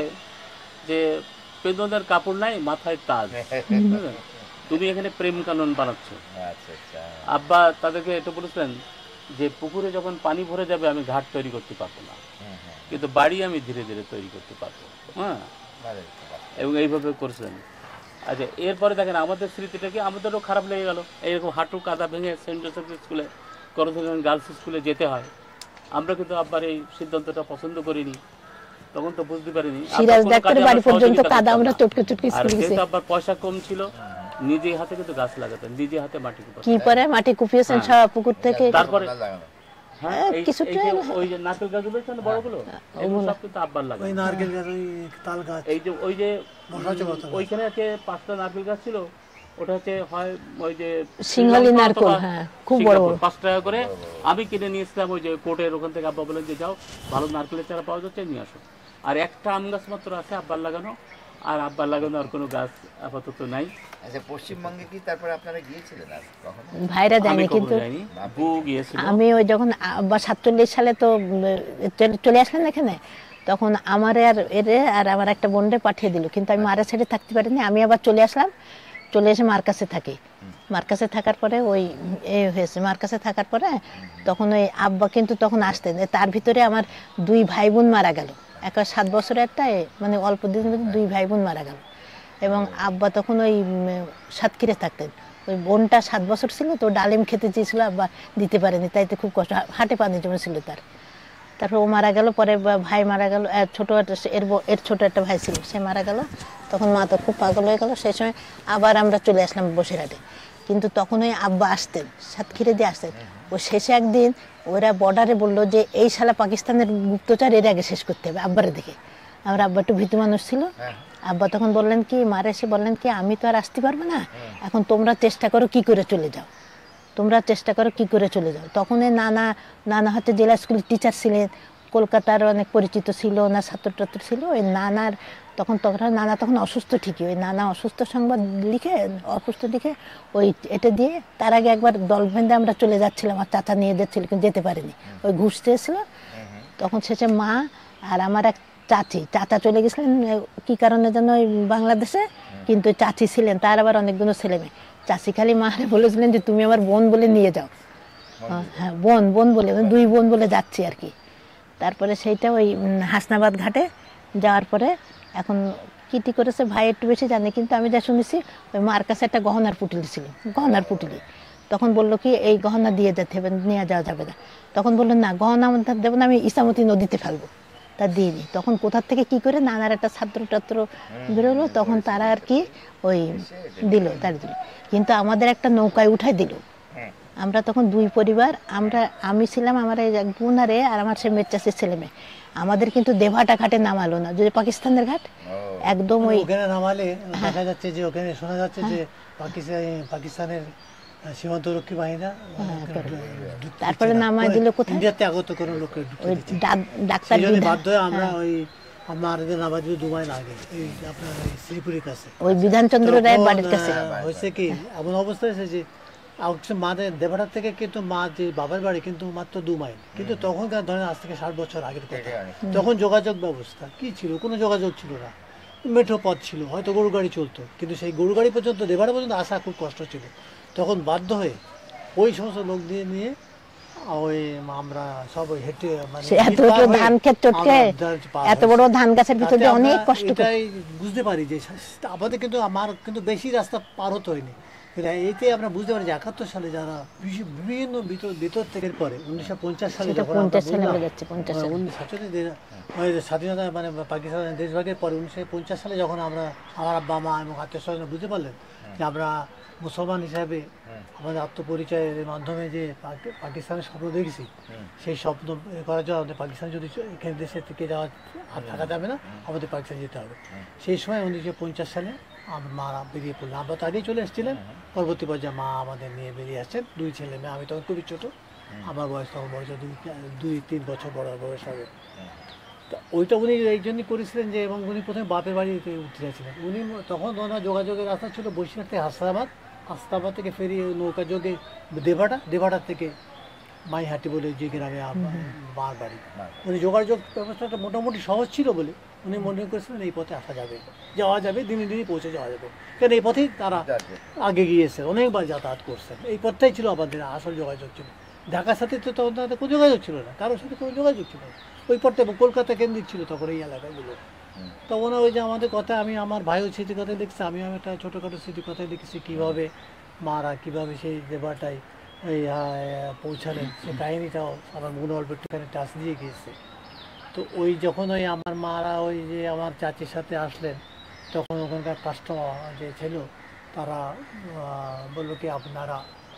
যে পেন্দনের কাপড় নাই, মাথায় তাজ, বুঝলেন? তুমি এখানে প্রেম কানন বানাচ্ছ। আচ্ছা আচ্ছা। আব্বা তাদেরকে এটা বলেছিলেন যে পুকুরে যখন পানি ভরে যাবে আমি ঘাট তৈরি করতে পারবো না, হুম, হুম। কিন্তু বাড়ি আমি ধীরে ধীরে তৈরি করতে পারবো। হ্যাঁ, ভালো, ভালো। এবং এইভাবে করেছিলেন। আচ্ছা, এরপরে দেখেন আমাদের স্মৃতিটা কি, আমাদেরও খারাপ লেগে গেল, এইরকম হাঁটু কাদা ভেঙে সেন্ট জোসেফ স্কুলে, করতোগান গার্লস স্কুলে যেতে হয়। আমরা কিন্তু আব্বার এই সিদ্ধান্তটা পছন্দ করিনি, তখন তো বুঝতে পারিনি। আব্বার সিরাজ কোনো ডাক্তারের কাজে বাড়ি আমরা পর্যন্ত সহযোগিতা কাদা করতাম আমরা না। চটকে চটকে আর স্কুলে গেছি। যেহেতু আব্বার পয়সা কম ছিল, নিজে হাতে কিন্তু গাছ লাগাতেন, নিজে হাতে মাটি কুপাতেন। কি পরে মাটি কুপিয়েছেন সব পুকুর থেকে। তারপরে গাছ লাগানো। হ্যাঁ, এই- কিছুটা এই যে ওই যে নারকেল গাছগুলো আছে না বড়গুলো, এগুলো সব কিন্তু আব্বার ওই লাগানো। নারকেল গাছ, ওই তাল গাছ, এই যে ওই যে বসা হচ্ছে কত গাছ। ওইখানে আছে পাঁচটা নারকেল গাছ ছিল, ওটা হচ্ছে হয় ওই যে সিংহালি শ্রীলঙ্কা নারকেল, অথবা হ্যাঁ, খুব বড় সিঙ্গাপুর, বড়। পাঁচ টাকা করে আমি কিনে নিয়েছিলাম ওই যে কোর্টের ওখান থেকে। আব্বা বলেন যে যাও, ভালো নারকেলের চারা পাওয়া যাচ্ছে, নিয়ে আসো। আর একটা আম গাছ মাত্র আছে আব্বার লাগানো, আর আব্বার লাগানো আর কোনো গাছ আপাতত নাই। আচ্ছা, পশ্চিমবঙ্গে কি তারপরে আপনারা গিয়েছিলেন আর কখনো? ভাইরা আমি যায়নি, কখনো কিন্তু যাইনি, বউ গিয়েছিল। আমি ওই যখন আব্বা সাতচল্লিশ সালে তো উম, চলে- চলে আসলেন এখানে, তখন আমার আর এরে আর আমার একটা বোনরে পাঠিয়ে দিল, কিন্তু আমি মারা ছেড়ে থাকতে পারিনি। আমি আবার চলে আসলাম, চলে এসে মার কাছে থাকি। মার কাছে থাকার পরে ওই এ হয়েছে, মার কাছে থাকার পরে তখন ওই আব্বা কিন্তু তখন আসতেন। তার ভিতরে আমার দুই ভাই বোন মারা গেল, একটা সাত বছরের একটা, এ মানে অল্প দিনের মধ্যে দুই ভাই বোন মারা গেল। এবং আব্বা তখন ওই উম, সাতক্ষীরে থাকতেন। ওই বোনটা সাত বছর ছিল, তো ডালিম খেতে চেয়েছিল, আব্বা দিতে পারেনি, তাইতে খুব কষ্ট, হাটে পানি জমেছিল তার। তারপর ও মারা গেল, পরে বা- ভাই মারা গেল, আহ, ছোট একটা এর ব- এর ছোট একটা ভাই ছিল, সে মারা গেল। তখন মা তো খুব পাগল হয়ে গেল। সেই সময় আবার আমরা চলে আসলাম বসিরহাটে, কিন্তু তখন ওই আব্বা আসতেন, সাতক্ষীরে দিয়ে আসতেন। ও শেষে একদিন ওরা বর্ডারে বললো যে এই শালা পাকিস্তানের গুপ্তচর, এর আগে শেষ করতে হবে আব্বারে দেখে। আমার আব্বা একটু ভীতু মানুষ ছিল। আব্বা তখন বললেন কি, মারা এসে বললেন কি, আমি তো আর আসতে পারবো না, এখন তোমরা চেষ্টা করো কি করে চলে যাও, তোমরা চেষ্টা করো কি করে চলে যাও। তখন এই নানা নানা হচ্ছে জেলা স্কুলের টিচার ছিলেন, কলকাতার অনেক পরিচিত ছিল না, ছাত্র টাত্র ছিল। ওই নানার তখন তখন নানা তখন অসুস্থ ঠিকই, ওই নানা অসুস্থ সংবাদ লিখে অসুস্থ লিখে ওই এটা দিয়ে তার আগে একবার দল বেঁধে আমরা চলে যাচ্ছিলাম, আমার চাচা নিয়ে যাচ্ছিল কিন্তু যেতে পারিনি, ওই ঘুষ চেয়েছিল। তখন শেষে মা আর আমার এক চাচি, চাচা চলে গেছিলেন কি কারণে যেন ওই বাংলাদেশে, কিন্তু চাচি ছিলেন, তার আবার অনেকগুলো ছেলে মেয়ে। চাচি খালি মারে বলেছিলেন যে তুমি আমার বোন বলে নিয়ে যাও, হ্যাঁ বোন বোন বলে, দুই বোন বলে যাচ্ছি আর কি। তারপরে সেইটা ওই হাসনাবাদ ঘাটে যাওয়ার পরে এখন কীটি করেছে ভাই একটু বেশি জানে, কিন্তু আমি যা শুনেছি ওই মার কাছে একটা গহনার পুটলি ছিল, গহনার পুটলি। তখন বললো কি এই গহনা দিয়ে যেতে হবে, নিয়ে যাওয়া যাবে না। তখন বললো না গহনা আমাদের দেবো না, আমি ইসামতি নদীতে ফেলবো, তা দিইনি। তখন কোথার থেকে কি করে নানার একটা ছাত্র টাত্র বেরোলো, তখন তারা আর কি ওই দিল, তার দিল। কিন্তু আমাদের একটা নৌকায় উঠাই দিল। আমরা তখন দুই পরিবার, আমরা আমি ছিলাম, আমার এই এক বোন আরে আর আমার সে মেচ্চাসের ছেলে মেয়ে। আমাদের কিন্তু দেভাটা ঘাটে নামালো না, যে পাকিস্তানের ঘাট একদম ওই ওখানে নামালে দেখা যাচ্ছে যে ওখানে শোনা যাচ্ছে যে পাকিস্তান পাকিস্তানের সীমান্তরক্ষী বাহিনীরা তারপরে নামাই দিল কোথায়, ইন্ডিয়াতে আগত কোনো লোকের ওই ডাক্তার বাধ্য হয়ে আমরা ওই আমাদের নামাজ দুবাই লাগে এই আপনার শ্রীপুরের কাছে, ওই বিধানচন্দ্র রায়ের বাড়ির কাছে। হয়েছে কি এমন অবস্থা হয়েছে যে মাদের দেবাটার থেকে কিন্তু মা যে বাবার বাড়ি কিন্তু মাত্র দু মাইল, কিন্তু তখনকার ধরেন আজ থেকে ষাট বছর আগের কথা, তখন যোগাযোগ ব্যবস্থা কি ছিল, কোনো যোগাযোগ ছিল না, মেঠো পথ ছিল, হয়তো গরু গাড়ি চলতো, কিন্তু সেই গরু গাড়ি পর্যন্ত দেবাটা পর্যন্ত আসা খুব কষ্ট ছিল। তখন বাধ্য হয়ে ওই সমস্ত লোক দিয়ে নিয়ে ওই আমরা সব হেঁটে মানে এত বড় ধান ক্ষেত চটকে এত বড় ধান গাছের ভিতর দিয়ে অনেক কষ্ট করে বুঝতে পারি যে আমাদের কিন্তু আমার কিন্তু বেশি রাস্তা পার হতে হয়নি। এইতে আমরা বুঝতে পারি যে একাত্তর সালে যারা বিভিন্ন ভিতর ভিতর থেকে পরে উনিশশো পঞ্চাশ সালে যখন স্বাধীনতা মানে পাকিস্তানের দেশভাগের পরে উনিশশো পঞ্চাশ সালে যখন আমরা আমার আব্বা মা এবং আত্মীয় স্বজন বুঝতে পারলেন যে আমরা মুসলমান হিসাবে আমাদের আত্মপরিচয়ের মাধ্যমে যে পাকিস্তানের স্বপ্ন দেখেছি, সেই স্বপ্ন করার জন্য আমাদের পাকিস্তান যদি এখানে দেশে থেকে যাওয়া আর থাকা যাবে না, আমাদের পাকিস্তান যেতে হবে। সেই সময় উনিশশো পঞ্চাশ সালে আমার মারা বেরিয়ে পড়লাম। আমরা তো আগেই চলে এসেছিলেন, পরবর্তী পর্যায়ে মা আমাদের নিয়ে বেরিয়ে আসছেন, দুই ছেলে মেয়ে। আমি তখন খুবই ছোটো, আমার বয়স তখন বয়স দুই দুই তিন বছর বড় বয়স হবে। তো ওইটা উনি এই জন্যই করেছিলেন যে, এবং উনি প্রথমে বাপের বাড়িতে উঠতে যাচ্ছিলেন। উনি তখন ওনার যোগাযোগের রাস্তা ছিল বসিরহাট থেকে হাসনাবাদ, হাসনাবাদ থেকে ফেরি নৌকা যোগে দেবাটা, দেবাটার থেকে মাইহাটি বলে যে গ্রামে মার বাড়ি। উনি যোগাযোগ ব্যবস্থাটা মোটামুটি সহজ ছিল বলে উনি মনে করেছিলেন এই পথে আসা যাবে, যাওয়া যাবে, দিনে দিনে পৌঁছে যাওয়া যাবে, কারণ এই পথেই তারা আগে গিয়েছে, অনেকবার যাতায়াত করছেন। এই পথটাই ছিল আমাদের আসল যোগাযোগ ছিল। ঢাকার সাথে তো তখন তাদের কোনো যোগাযোগ ছিল না, কারোর সাথে কোনো যোগাযোগ ছিল না। ওই পথটা এবং কলকাতা কেন্দ্রিক ছিল তখন এই এলাকাগুলো। তখন ওই যে আমাদের কথা, আমি আমার ভাইও স্মৃতি কথায় লিখছি, আমিও একটা ছোটোখাটো স্মৃতি কথায় লিখেছি, কীভাবে মারা কীভাবে সেই দেবাটাই এই পৌঁছালেন, সেই কাহিনিটাও আমার মনে অল্প একটুখানি টাচ দিয়ে গিয়েছে। তো ওই যখন ওই আমার মারা ওই যে আমার চাচির সাথে আসলেন, তখন ওখানকার কাস্টমার যে ছিল তারা বললো কি আপনারা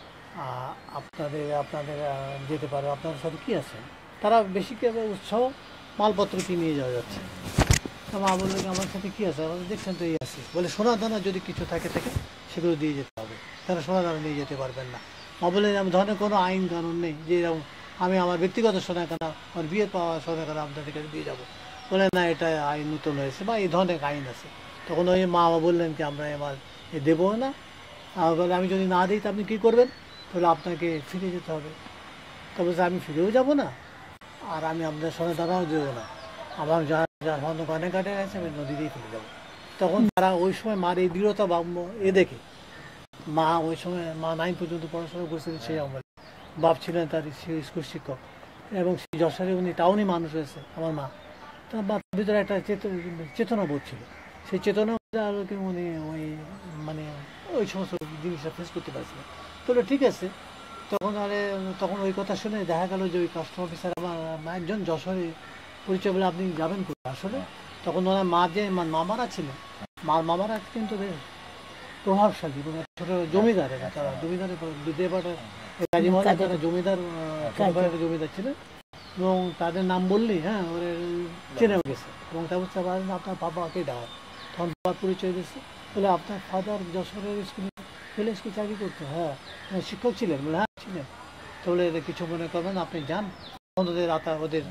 আপনাদের আপনাদের যেতে পারো, আপনাদের সাথে কী আছে। তারা বেশি উৎসাহ মালপত্র কি নিয়ে যাওয়া যাচ্ছে। তো মা বললো কি আমার সাথে কী আছে, আমাদের দেখছেন তো এই আছে, বলে সোনা দানা যদি কিছু থাকে থাকে সেগুলো দিয়ে যেতে হবে, তারা সোনা দানা নিয়ে যেতে পারবেন না। মা বললেন আমি ধরনের কোনো আইন কানুন নেই যে এরকম আমি আমার ব্যক্তিগত সোনা কানা আমার বিয়ে পাওয়া সোনা কানা আপনাদের কাছে দিয়ে যাবো। বলে না, এটা আইন নতুন হয়েছে বা এই ধরনের আইন আছে। তখন ওই মা বাবা বললেন কি আমরা এবার এ দেবো না, বলে আমি যদি না দিই তো আপনি কী করবেন, তাহলে আপনাকে ফিরে যেতে হবে। তবে আমি ফিরেও যাব না, আর আমি আপনাদের সঙ্গে দাঁড়াও দেবো না, আমার যা যা সামান্য গানে কাটে গেছে আমি নদী দিয়ে ফিরে যাবো। তখন তারা ওই সময় মার এই দৃঢ়তা বা এ দেখে, মা ওই সময় মা নাইন পর্যন্ত পড়াশোনা করছিলেন সেই আমলে, বাপ ছিলেন তার স্কুল শিক্ষক, এবং সেই যশোরে উনি টাউনই মানুষ হয়েছে আমার মা। তার বাপের ভিতরে একটা চেতনা বোধ ছিল, সেই চেতনা আলোকে উনি ওই মানে ওই সমস্ত জিনিসটা ফেস করতে পারছিলেন। তাহলে ঠিক আছে। তখন আরে তখন ওই কথা শুনে দেখা গেল যে ওই কাস্টমার অফিসার আমার একজন যশোরে পরিচয় বলে আপনি যাবেন করে আসলে। তখন ওনার মা যে মামারা ছিলেন, মার মামারা কিন্তু বেশ প্রভাবশালী এবং ছোট জমিদার, তারা জমিদারের দেবাটা কাজী মহারাজ তারা জমিদার জমিদার ছিলেন, এবং তাদের নাম বললেই হ্যাঁ ওরা চেনে গেছে। এবং তারপর আপনার বাবাকে ডাক, তখন বাবার পরিচয় দিয়েছে, বলে আপনার ফাদার যশোরের স্কুলে ফেলে স্কুল চাকরি করতো, হ্যাঁ শিক্ষক ছিলেন, বলে হ্যাঁ ছিলেন। তাহলে কিছু মনে করবেন, আপনি যান, ওদের আতা ওদের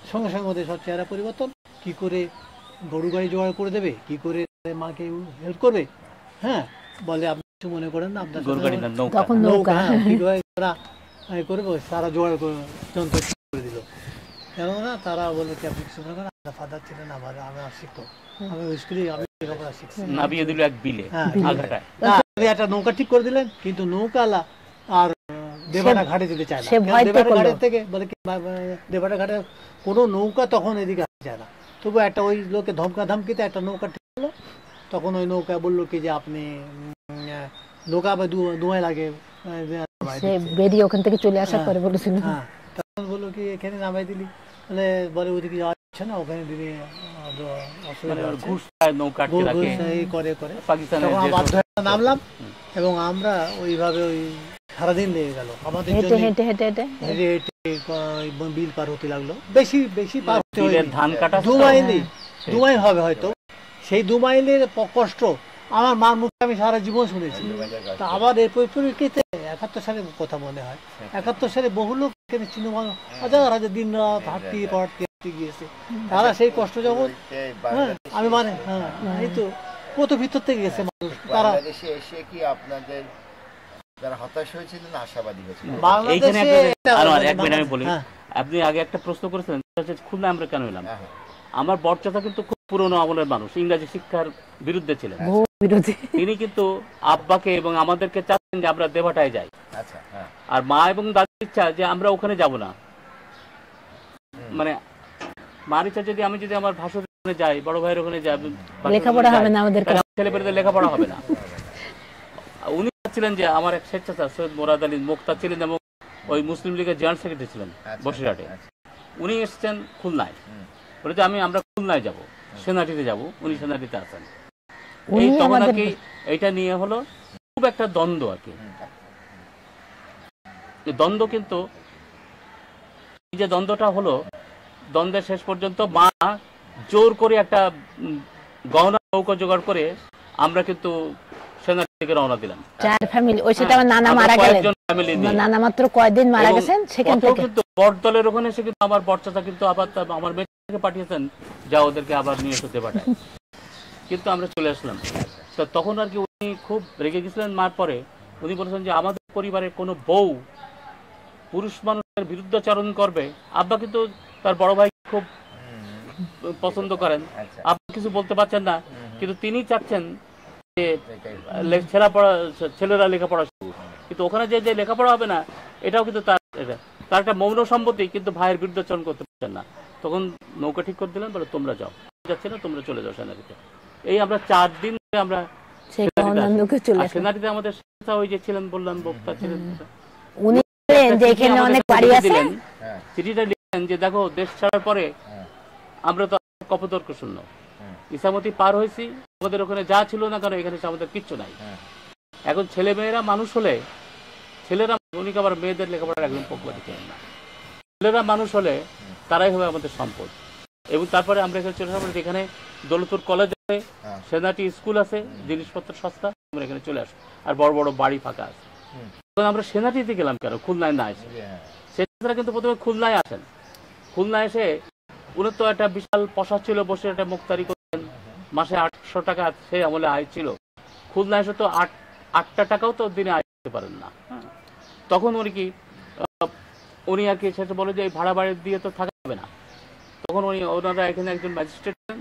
সঙ্গে সঙ্গে ওদের সব চেহারা পরিবর্তন, কি করে গরু গাড়ি জোগাড় করে দেবে, কি করে মাকে হেল্প করবে। হ্যাঁ, বলে আপনি কিছু মনে করেন না, আপনার গরু গাড়ি না, নৌকা। তখন নৌকা, নৌকা হ্যাঁ, কি করে তারা এ করবে, তারা জোগাড় করে যন্ত্র ঠিক করে দিল। কেননা তারা বললো কি আপনি কিছু মনে করেন, আপনার ফাদার ছিলেন আমার আমার শিক্ষক, আমি ওই স্কুলে আমি লেখাপড়া শিখছি। নামিয়ে দিল এক বিলে হ্যাঁ, আঘাটায়। না, আপনি একটা নৌকা ঠিক করে দিলেন, কিন্তু নৌকালা আর দেবাটা ঘাটে যেতে চায় না। সে ভয় দেবাটা পেয়ে ঘাটের করলো। থেকে বলে কি বা- বা- দেবাটা ঘাটে কোনো নৌকা তখন এদিকে আসতে চায় না। তবু একটা ওই লোকে ধমকা ধমকিতে একটা নৌকা ঠিক হলো। তখন ওই নৌকা বললো কি যে আপনি উম, আহ, নৌকা আবার দু- দুয়ায় লাগে, আহ, নামায় সে দিচ্ছে। বেরিয়ে ওখান থেকে চলে আসার হ্যাঁ, পরে বলেছিল হ্যাঁ, তখন বললো কি এখানে নামাই দিলি, বলে বলে ওদিকে যাওয়া যাচ্ছে না, ওখানে দিলে আহ, অসুবিধা মানে ওর আছে। ঘুষ খায়, নৌকা আটকে ঘুষ- রাখে। ঘুষ এই করে করে পাকিস্তানের তখন যে আমরা বাধ্য সব- হয়ে নামলাম এবং আমরা ওইভাবে ওই সারাদিন লেগে গেল আমাদের হেঁটে জন্য। হেঁটে হেঁটে হেঁটে হেঁটে হেঁটে ওই বিল পার হতে লাগলো, বেশি বেশি পার হতে বিলের হয়নি। ধান কাটা দু তো। মাইলই সেই। দু মাইল হবে হয়তো। সেই দু মাইলের প- কষ্ট আমার মার মুখে আমি সারা জীবন শুনেছি। তা আবার এর পরিপ্রেক্ষিতে একাত্তর সালের কথা মনে হয়, একাত্তর সালে বহু লোক এখানে চিহ্ন হাজার হাজার দিন রাত হাঁটতে পাড়তে হাঁটতে গিয়েছে। তারা সেই কষ্ট যখন, হ্যাঁ, আমি মানে হ্যাঁ এই তো কত ভিতর থেকে গেছে মানুষ, তারা বাংলাদেশে এসে কি আপনাদের যারা হতাশ হয়েছিল না আশাবাদী হয়েছিল? এইখানে বাংলাদেশে একটা- এটা- আনোয়ার, এক মিনিট আমি বলি। হ্যাঁ। আপনি আগে একটা প্রশ্ন করেছেন, সেটা হচ্ছে খুলনা আমরা কেন এলাম। হ্যাঁ, হ্যাঁ। আমার বরচাচা কিন্তু খুব পুরনো আমলের মানুষ, ইংরাজি শিক্ষার বিরুদ্ধে ছিলেন। বহু বিরোধী তিনি কিন্তু আব্বাকে এবং আমাদেরকে চাচ্ছেন যে আমরা দেবাটায় যাই, আচ্ছা, হ্যাঁ। আর মা এবং দাদির ইচ্ছা যে আমরা ওখানে যাব না। মানে মার ইচ্ছা যদি আমি যদি আমার ভাষণ ওখানে যাই, বড় ভাইয়ের ওখানে যাই, ভাসুরের লেখাপড়া ওখানে হবে যাই, না আমাদের তাহলে আমার ছেলেপেলেদের লেখাপড়া হবে না। উনি চাচ্ছিলেন যে আমার এক স্বেচ্ছাচার সৈয়দ মোরাদ আলী মুক্তা ছিলেন এবং ওই মুসলিম লীগের জয়েন্ট সেক্রেটারি ছিলেন আচ্ছা, বসিরহাটে। আচ্ছা। উনি এসেছেন খুলনায়, হুম। বলে যে আমি আমরা খুলনায় যাব, সেনাটিতে যাব। উনি সেনাটিতে আছেন। উনি এই তখন আর আমাদের কি এইটা নিয়ে হলো খুব একটা দ্বন্দ্ব আর কি। এই দ্বন্দ্ব কিন্তু এই যে দ্বন্দ্বটা হলো, দ্বন্দ্বের শেষ পর্যন্ত মা জোর করে একটা উম, গহনা নৌকা জোগাড় করে আমরা কিন্তু সেনাটি থেকে রওনা দিলাম। চার ফ্যামিলি, ওই সেটা আমার নানা আমরা মারা গেলেন, কয়েকজন family নিয়ে। নানা মাত্র কয়দিন মারা এবং গেছেন সেখান কত থেকে। কিন্তু বটদলের ওখানে এসে কিন্তু আমার বটচাচা কিন্তু আবার তার- আমার মেয়েকে পাঠিয়েছেন, যা ওদেরকে আবার নিয়ে এসে দেবাটায়। কিন্তু আমরা চলে আসলাম। তো তখন আর কি উনি খুব রেগে গেছিলেন মার পরে। উনি বলেছেন যে আমাদের পরিবারের কোনো বউ পুরুষ মানুষের বিরুদ্ধাচরণ করবে। আব্বা কিন্তু তার বড় ভাই খুব পছন্দ করেন, আচ্ছা। আব্বা কিছু বলতে পারছেন না, কিন্তু তিনি চাচ্ছেন যে এটাই। লে- ছেলেপড়া ছেলেরা লেখাপড়া শিখুক। কিন্তু ওখানে যে যে লেখাপড়া হবে না, এটাও কিন্তু তার এটা তার একটা মৌন সম্মতি, কিন্তু ভাইয়ের বিরুদ্ধাচরণ করতে পারছেন না। তখন নৌকা ঠিক করে দিলেন, বলে তোমরা যাও, যাচ্ছে না তোমরা চলে যাও সেনাটিতে। এই আমরা চার দিন ধরে আমরা সেই সেনাটিতে আছি। গহনার চলে আর আসলেন। সেনাটিতে আমাদের শিক্ষা ওই যে ছিলেন, বললাম বক্তা ছিলেন। উনি বললেন যে এখানে অনেক বাড়ি আছে, দিলেন, হ্যাঁ, চিঠিটা লিখলেন যে দেখো দেশ ছাড়ার পরে হ্যাঁ, আমরা তো কপতর্ক শূন্য, হ্যাঁ, ইসামতি পার হয়েছি, আমাদের ওখানে যা ছিল না কেন এখানে এসে আমাদের কিচ্ছু নাই। হ্যাঁ। এখন ছেলে মেয়েরা মানুষ হলে, ছেলেরা উনি আবার মেয়েদের লেখাপড়ার একজন পক্ষপাতী ছিলেন না, ছেলেরা মানুষ হলে তারাই হবে আমাদের সম্পদ। এবং তারপরে আমরা এখানে চলে আসলাম, যেখানে দৌলতপুর কলেজ আছে, হ্যাঁ। সেনাটি স্কুল আছে, জিনিসপত্র সস্তা, আমরা এখানে চলে আসবো, আর বড় বড় বাড়ি ফাঁকা আছে। হুম। তখন আমরা সেনাটিতে গেলাম কেন, খুলনায় না এসে। হ্যাঁ। সেনারা কিন্তু প্রথমে খুলনায় আসেন। খুলনায় এসে উনি তো একটা বিশাল প্রসাদ ছিল, বসে একটা মুক্তারি করতেন, মাসে আটশো টাকা সে আমলে আয় ছিল। খুলনায় এসে তো আট আটটা টাকাও তো দিনে আয় করতে পারেন না। হ্যাঁ। তখন উনি কি আহ, উনি আর কি সেটা বলে যে এই ভাড়া বাড়ি দিয়ে তো থাকা যাবে না। তখন উনি ওনারা এখানে একজন ম্যাজিস্ট্রেট ছিলেন,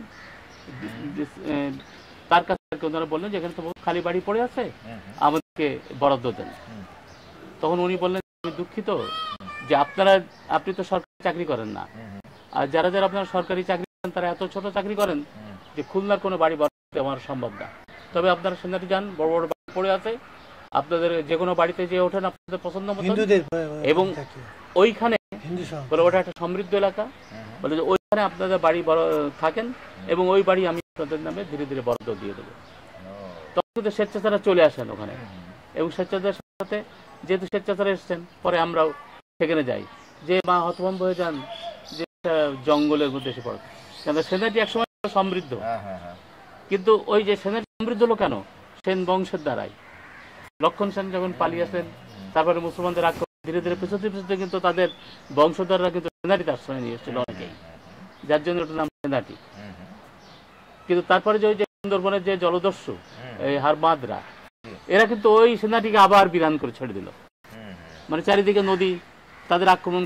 আহ, তার কাছে আর কি ওনারা বললেন যে এখানে তো বহুত খালি বাড়ি পড়ে আছে, হুম, হুম, আমাদেরকে বরাদ্দ দেন। হুম। তখন উনি বললেন আমি দুঃখিত যে আপনারা আপনি তো সরকারি চাকরি করেন না, হুম, হুম, আর যারা যারা আপনারা সরকারি চাকরি করেন তারা এত ছোট চাকরি করেন হুম। যে খুলনার কোনো বাড়ি বরাদ্দ দেওয়া সম্ভব না। তবে আপনারা সেনাটি যান, বড় বড় বাড়ি পড়ে আছে, আপনাদের যে কোনো বাড়িতে যে ওঠেন আপনাদের পছন্দ মতো। হিন্দুদের এবং ওইখানে হিন্দু সহ বলে ওটা একটা সমৃদ্ধ এলাকা, বলে যে ওইখানে আপনাদের বাড়ি বড় থাকেন এবং ওই বাড়ি আমি আপনাদের নামে ধীরে ধীরে বরাদ্দ দিয়ে দেবো। ও, তখন কিন্তু স্বেচ্ছাচারা চলে আসেন ওখানে, এবং স্বেচ্ছাচারের সাথে যেহেতু স্বেচ্ছাচারা এসছেন, পরে আমরাও সেখানে যাই, যে মা হতভম্ব হয়ে যান যে একটা জঙ্গলের মধ্যে এসে পড়ে। কেন সেনাটি একসময় সমৃদ্ধ, হ্যাঁ, হ্যাঁ, হ্যাঁ। কিন্তু ওই যে সেনাটি সমৃদ্ধ হলো কেন, সেন বংশের দ্বারাই। লক্ষণ সেন যখন পালিয়ে আসেন, তারপরে মুসলমানদের আক্রমণ ধীরে ধীরে পিছতে পিছতে কিন্তু তাদের বংশধররা কিন্তু সেনাটিতে আশ্রয় নিয়ে এসেছিল অনেকেই। যার জন্য ওটার নাম সেনাটি। কিন্তু তারপরে যে ওই যে সুন্দরবনের যে জলদস্যু এই হারমাদরা, এরা কিন্তু ওই সেনাটিকে আবার বিরান করে ছেড়ে দিল। মানে চারিদিকে নদী, তাদের আক্রমণ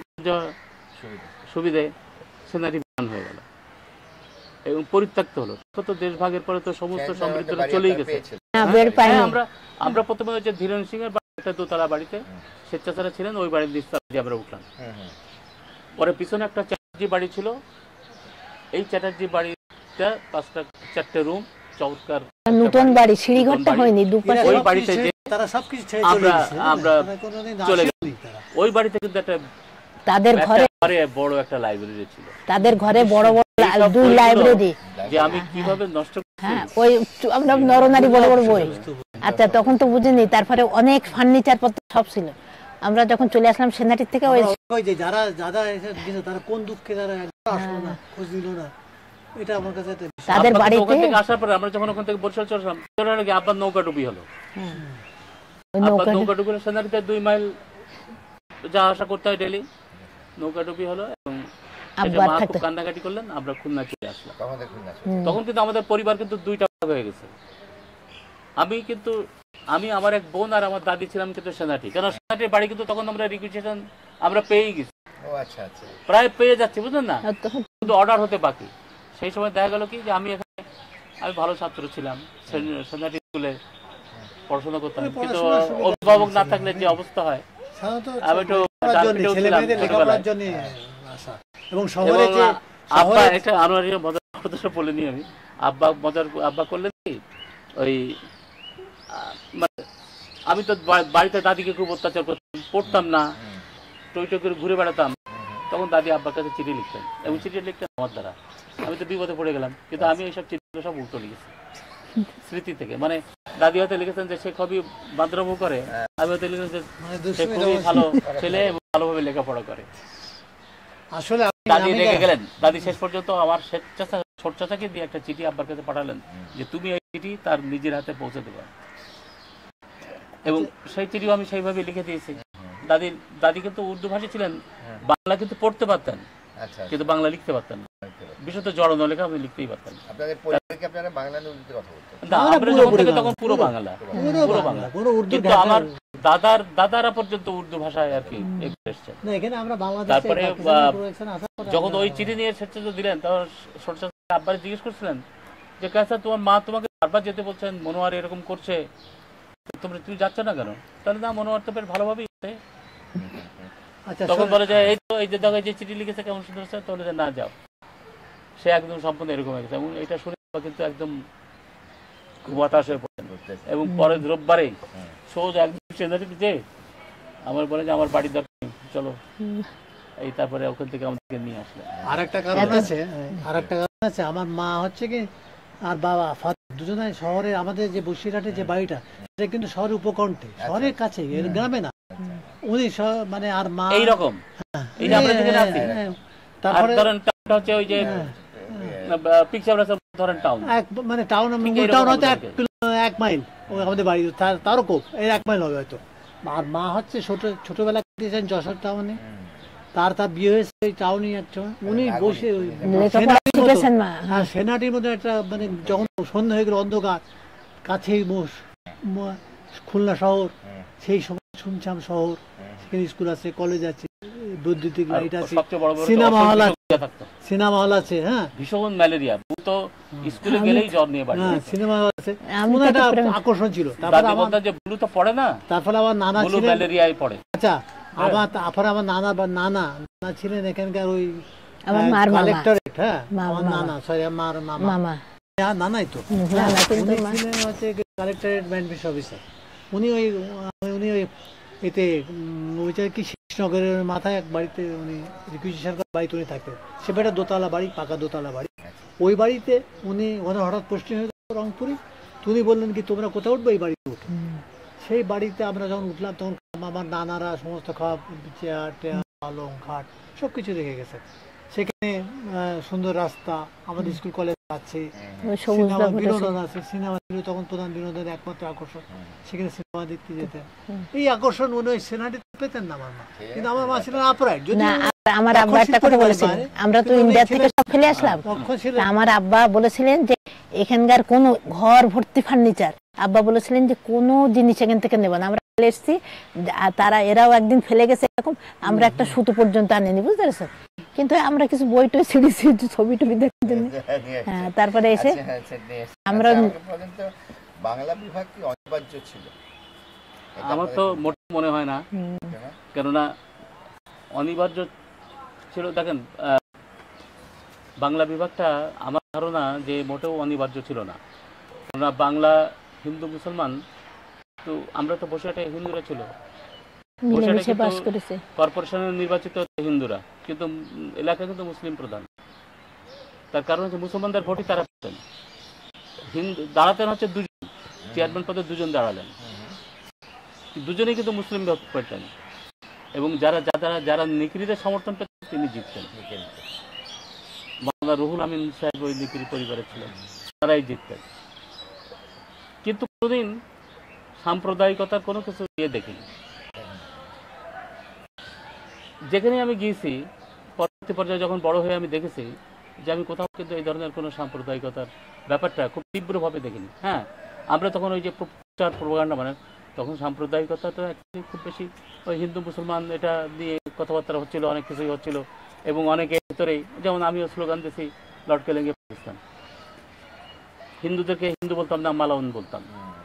সুবিধে সেনাটি বিরান হয়ে গেল এবং পরিত্যক্ত হলো। কত দেশভাগের পরে তো সমস্ত সমৃদ্ধরা চলেই গেছে। হ্যাঁ, আমরা আমরা প্রথমে ওই যে ধীরেন সিং এর একটা দোতলা বাড়িতে স্বেচ্ছাচারা ছিলেন, ওই বাড়ির নিচ দিয়ে আমরা উঠলাম। পরে পিছনে একটা চ্যাটার্জি বাড়ি ছিল, এই চ্যাটার্জি বাড়িটা পাঁচটা চারটে রুম, চমৎকার নতুন বাড়ি, সিঁড়িঘরটা হয়নি, দুপাশে ওই বাড়িতে যে তারা সবকিছু ছেড়ে আমরা চলে গেছে, আমরা কোনোদিন চলে আসেনি গেছি। তারা। ওই বাড়িতে কিন্তু একটা তাদের ঘরে ঘরে বড় একটা লাইব্রেরি ছিল, তাদের ঘরে বড় বড় এই সব দুই বইগুলো লাইব্রেরি। যে আমি কিভাবে নষ্ট করছি। হ্যাঁ, ওই আমরা নরনারী বড় বড় বই। আচ্ছা, তখন তো বুঝিনি। তারপরে অনেক ফার্নিচার পত্র সব ছিল। আমরা যখন চলে আসলাম সেনাটির থেকে, ওই আমরা ওই যে যারা যারা এসে গেছে তারা কোন দুঃখে তারা একবার আসলো না, খোঁজ নিল না, এটা আমার কাছে একটা বিশাল- তাদের আব্বা কিন্তু বাড়িতে ওখান থেকে আসার পরে আমরা যখন ওখান থেকে বরিশাল চলে আসলাম, চলে আগে আব্বার নৌকা ডুবি হলো। ওই আব্বার নৌকা নৌকা ডুবি হলো, সেনারিতে দুই মাইল যা আসা করতে হয় ডেলি, নৌকা ডুবি হলো এবং আব্বা মা খুব থাকতে কান্নাকাটি করলেন। আমরা খুলনা চলে আসলাম। তখন দেখুন না তখন কিন্তু আমাদের পরিবার কিন্তু দুইটা ভাগ হয়ে গেছে। আমি কিন্তু আমি আমার এক বোন আর আমার দাদি ছিলাম কিন্তু সেনাটি, কারণ সেনাটির বাড়ি কিন্তু তখন আমরা রিকুইজিশন আমরা পেয়েই গেছি, ও আচ্ছা আচ্ছা প্রায় পেয়ে যাচ্ছি, বুঝলেন না, তখন কিন্তু অর্ডার হতে বাকি। সেই সময় দেখা গেল কি যে আমি এখানে আমি ভালো ছাত্র ছিলাম, সে- সেনাটি স্কুলে পড়াশোনা করতাম, কিন্তু পড়াশোনার সুবিধা অভিভাবক না থাকলে যে অবস্থা হয়, সাধারণত আমি একটু লেখাপড়ার জন্য, ডানপিটেও ছেলে ছিলাম মেয়েদের ছোটবেলায়। লেখাপড়ার জন্য আসা। এবং শহরে এবং যে আব্বা শহরে একটা আনোয়ারি মজার কথা বলে নি আমি। আব্বা মজার আব্বা করলেন কি, ওই আহ, মানে আমি তো বা- বাড়িতে দাদিকে খুব অত্যাচার করতাম, পড়তাম না, টই টই করে ঘুরে বেড়াতাম। তখন দাদি আব্বার কাছে চিঠি লিখতেন এবং চিঠি লিখতেন আমার দ্বারা। আমি তো বিপদে পড়ে গেলাম, কিন্তু আমি এইসব চিঠিগুলো সব উল্টো লিখেছি স্মৃতি থেকে। মানে দাদি হয়তো লিখেছেন যে সে খুবই বাদ্রমু করে, আমি হয়তো লিখেছেন যে মানে সে দুষ্টুমি খুবই দেওয়া- ভালো ছেলে এবং ভালোভাবে লেখাপড়া করে। আসলে আমি- দাদি আমি রেগে গেলেন। দাদি শেষ পর্যন্ত আমার শেষ চাচা ছোট চাচাকে দিয়ে একটা চিঠি আব্বার কাছে পাঠালেন যে তুমি এই চিঠি তার নিজের হাতে পৌঁছে দেবে, এবং সেই চিঠিও আমি সেইভাবে লিখে দিয়েছি। দাদি দাদি কিন্তু উর্দু ভাষী ছিলেন, বাংলা কিন্তু পড়তে পারতেন আচ্ছা কিন্তু বাংলা লিখতে পারতেন না, বিশেষত জড়ানো লেখা আপনি লিখতেই পারতেন না। আপনাদের পরিবারকে আপনারা বাংলা না উর্দুতে কথা বলতেন? না, আমরা আমরা পুরো যখন পুরো থেকে বাংলা, তখন পুরো বাংলা, পুরো পুরো বাংলা, বাংলা। কোনো উর্দু কিন্তু ঢাকার- আমার দাদার দাদারা পর্যন্ত উর্দু ভাষায় আর কি এসেছেন। না, এখানে আমরা বাংলাদেশে তারপরে, পাকিস্তানের আহ, প্রোডাকশন আসার পরে যখন আমরা- ওই চিঠি নিয়ে স্বেচ্ছাতে দিলেন, তখন ছোট চাচা আব্বারে জিজ্ঞেস করছিলেন যে কাছে তোমার মা তোমাকে বারবার যেতে বলছেন, মনোয়ার এরকম করছে, তোমরা তুমি যাচ্ছ না কেন? তাহলে না, মনোয়ার তো বেশ ভালোভাবেই আছে। আচ্ছা, তখন শোনো- বলে যে এই তো এই যে দেখো এই যে চিঠি লিখেছে কেমন সুন্দর আছে, তাহলে যে না যাও, সে একদম সম্পূর্ণ এরকম হয়ে গেছে। এবং এটা শুনে আব্বা কিন্তু একদম খুব হতাশ হয়ে পড়েন। এবং পরের রোববারে সোজা একদম সেনারিতে যে আমার বলে যে আমার বাড়ির দরকার নেই, চলো। এই তারপরে ওখান থেকে আমাদেরকে নিয়ে আসলেন। আর একটা কারণ আছে, আর একটা কারণ আছে, আমার মা হচ্ছে কি আর বাবা ফাদার দুজনে শহরে, আমাদের যে বসিরহাটে যে বাড়িটা, এটা কিন্তু শহরের উপকণ্ঠে, শহরের কাছে, এর গ্রামে না। উনি শ- মানে আর মা এইরকম এই যে আমরা যেখানে আছি, হ্যাঁ, আর তারপরে ধরেন টাউনটা হচ্ছে ওই যে পিকচার ধরেন টাউন, এক মানে টাউন ঠিক মূল এরকম টাউন হয়তো এক আমাদের। কিলো- এক মাইল ওই আমাদের বাড়ি, তার তারও কম, এর এক মাইল হবে হয়তো। আর মা হচ্ছে ছোট ছোটবেলা কেটেছেন যশোর টাউনে, তার তার বিয়ে হয়েছে ওই টাউনই এক সময়। উনি বসে ওই লেখাপড়া সেনাটির মতো- শিখেছেন মা। হ্যাঁ, সেনাটির মধ্যে একটা মানে যখন সন্ধ্যা হয়ে গেল, অন্ধকার, কাছেই মোষ ম- খুলনা শহর, সেই সময় শুনছাম শহর, সেখানে স্কুল আছে, কলেজ আছে, বৈদ্যুতিক আর লাইট আছে, সবচেয়ে বড় বড় সিনেমা হল আছে, অসংখ্য থাকতো, সিনেমা হল আছে, হ্যাঁ ভীষণ ম্যালেরিয়া, তো স্কুলে গেলেই জ্বর নিয়ে বাড়ি হ্যাঁ যেত। সিনেমা হল আছে, আমি কোনো তো একটা প্রেম- আকর্ষণ ছিল। তারপরে দাদি আমার বলতেন যে ব্লু তো পড়ে না, তারপরে আমার নানা ব্লু ছিলেন, ম্যালেরিয়ায় পড়ে। আচ্ছা আমার তারপরে আমার নানা বা নানা নানা ছিলেন এখানকার ওই আমার মার মামা। কালেক্টরেট, হ্যাঁ মামা, আমার মামা। নানা, সরি আমার মামা, মামা হ্যাঁ, নানাই তো, হুম, নানা কিন্তু উনি মা। ছিলেন হচ্ছে কালেক্টরেট ম্যানফিস অফিসার। উনি ওই উনি ওই এতে উম, ওই যে কি কৃষ্ণনগরের মাথায় এক বাড়িতে উনি রিকুইজিশন বাড়িতে উনি থাকতেন। সে একটা দোতলা বাড়ি, পাকা দোতলা বাড়ি। ওই বাড়িতে উনি ওখানে হঠাৎ পোস্টিং হয়ে গেল রংপুরে। তো উনি বললেন কি তোমরা কোথায় উঠবে, এই বাড়িতে উঠো। সেই বাড়িতে আমরা যখন উঠলাম তখন আমার নানারা সমস্ত খাওয়া, চেয়ার টেয়ার পালং খাট সব কিছু রেখে গেছে। সেখানে আহ, সুন্দর রাস্তা, আমাদের স্কুল কলেজ আছে, ওই সবুজ সিনেমা ব্যাপারটা বিনোদন আছে, সিনেমা ছিল তখন প্রধান বিনোদনের একমাত্র আকর্ষণ, সেখানে সিনেমা দেখতে যেতেন। এই আকর্ষণ মনে হয় সেনাটিতে পেতেন না আমার মা, কিন্তু আমার মা ছিলেন আপরাইট। যদি না, আর আমার আব্বা একটা কথা বলেছিলেন, আমরা তো ইন্ডিয়া থেকে সব ফেলে আসলাম, তা আমার আব্বা বলেছিলেন যে এখানকার কোনো ঘর ভর্তি ফার্নিচার, আব্বা বলেছিলেন যে কোনো জিনিস এখান থেকে নেব না, আমরা ফেলে এসেছি, আর তারা এরাও একদিন ফেলে গেছে এরকম, আমরা একটা সুতো পর্যন্ত আনিনি, বুঝতে পেরেছো? কিন্তু আমরা কিছু বই টই ছিঁড়েছি, ছবি টবি দেখার জন্য। হ্যাঁ, তারপরে এসে আমরা আমরা বাংলা বিভাগ কি অনিবার্য ছিল? আমার তো মোট মনে হয় না, কেননা অনিবার্য ছিল। দেখেন, বাংলা বিভাগটা আমার ধারণা যে মোটেও অনিবার্য ছিল না, কেননা বাংলা হিন্দু মুসলমান, তো আমরা তো বসে একটা হিন্দুরা ছিল, মিলেমিশে বাস করেছে। কর্পোরেশনের নির্বাচিত হিন্দুরা, কিন্তু এলাকা কিন্তু মুসলিম প্রধান। তার কারণ হচ্ছে মুসলমানদের ভোটই তারা পেতেন। হিন্দু দাঁড়াতেন হচ্ছে দুজন, চেয়ারম্যান পদে দুজন দাঁড়ালেন, দুজনেই কিন্তু মুসলিম ভোট পেতেন, এবং যারা যারা যারা নিকরিদের সমর্থন পেতেন তিনি জিততেন। মাওলানা রুহুল আমিন সাহেব ওই নিকরি পরিবারে ছিলেন, তারাই জিততেন। কিন্তু কোনোদিন সাম্প্রদায়িকতার কোনো কিছু ইয়ে দেখিনি। যেখানে আমি গিয়েছি পরবর্তী পর্যায়ে যখন বড় হয়ে আমি দেখেছি যে আমি কোথাও কিন্তু এই ধরনের কোনো সাম্প্রদায়িকতার ব্যাপারটা খুব তীব্রভাবে দেখিনি। হ্যাঁ, আমরা তখন ওই যে প্রচার প্রোপাগান্ডা, মানে তখন সাম্প্রদায়িকতাটা অ্যাকচুয়ালি খুব বেশি ওই হিন্দু মুসলমান এটা নিয়ে কথাবার্তা হচ্ছিল, অনেক কিছুই হচ্ছিল, এবং অনেকের ভিতরেই, যেমন আমিও স্লোগান দিয়েছি লর্ড কেলেঙ্গে পাকিস্তান, হিন্দুদেরকে হিন্দু বলতাম না, মালাউন বলতাম,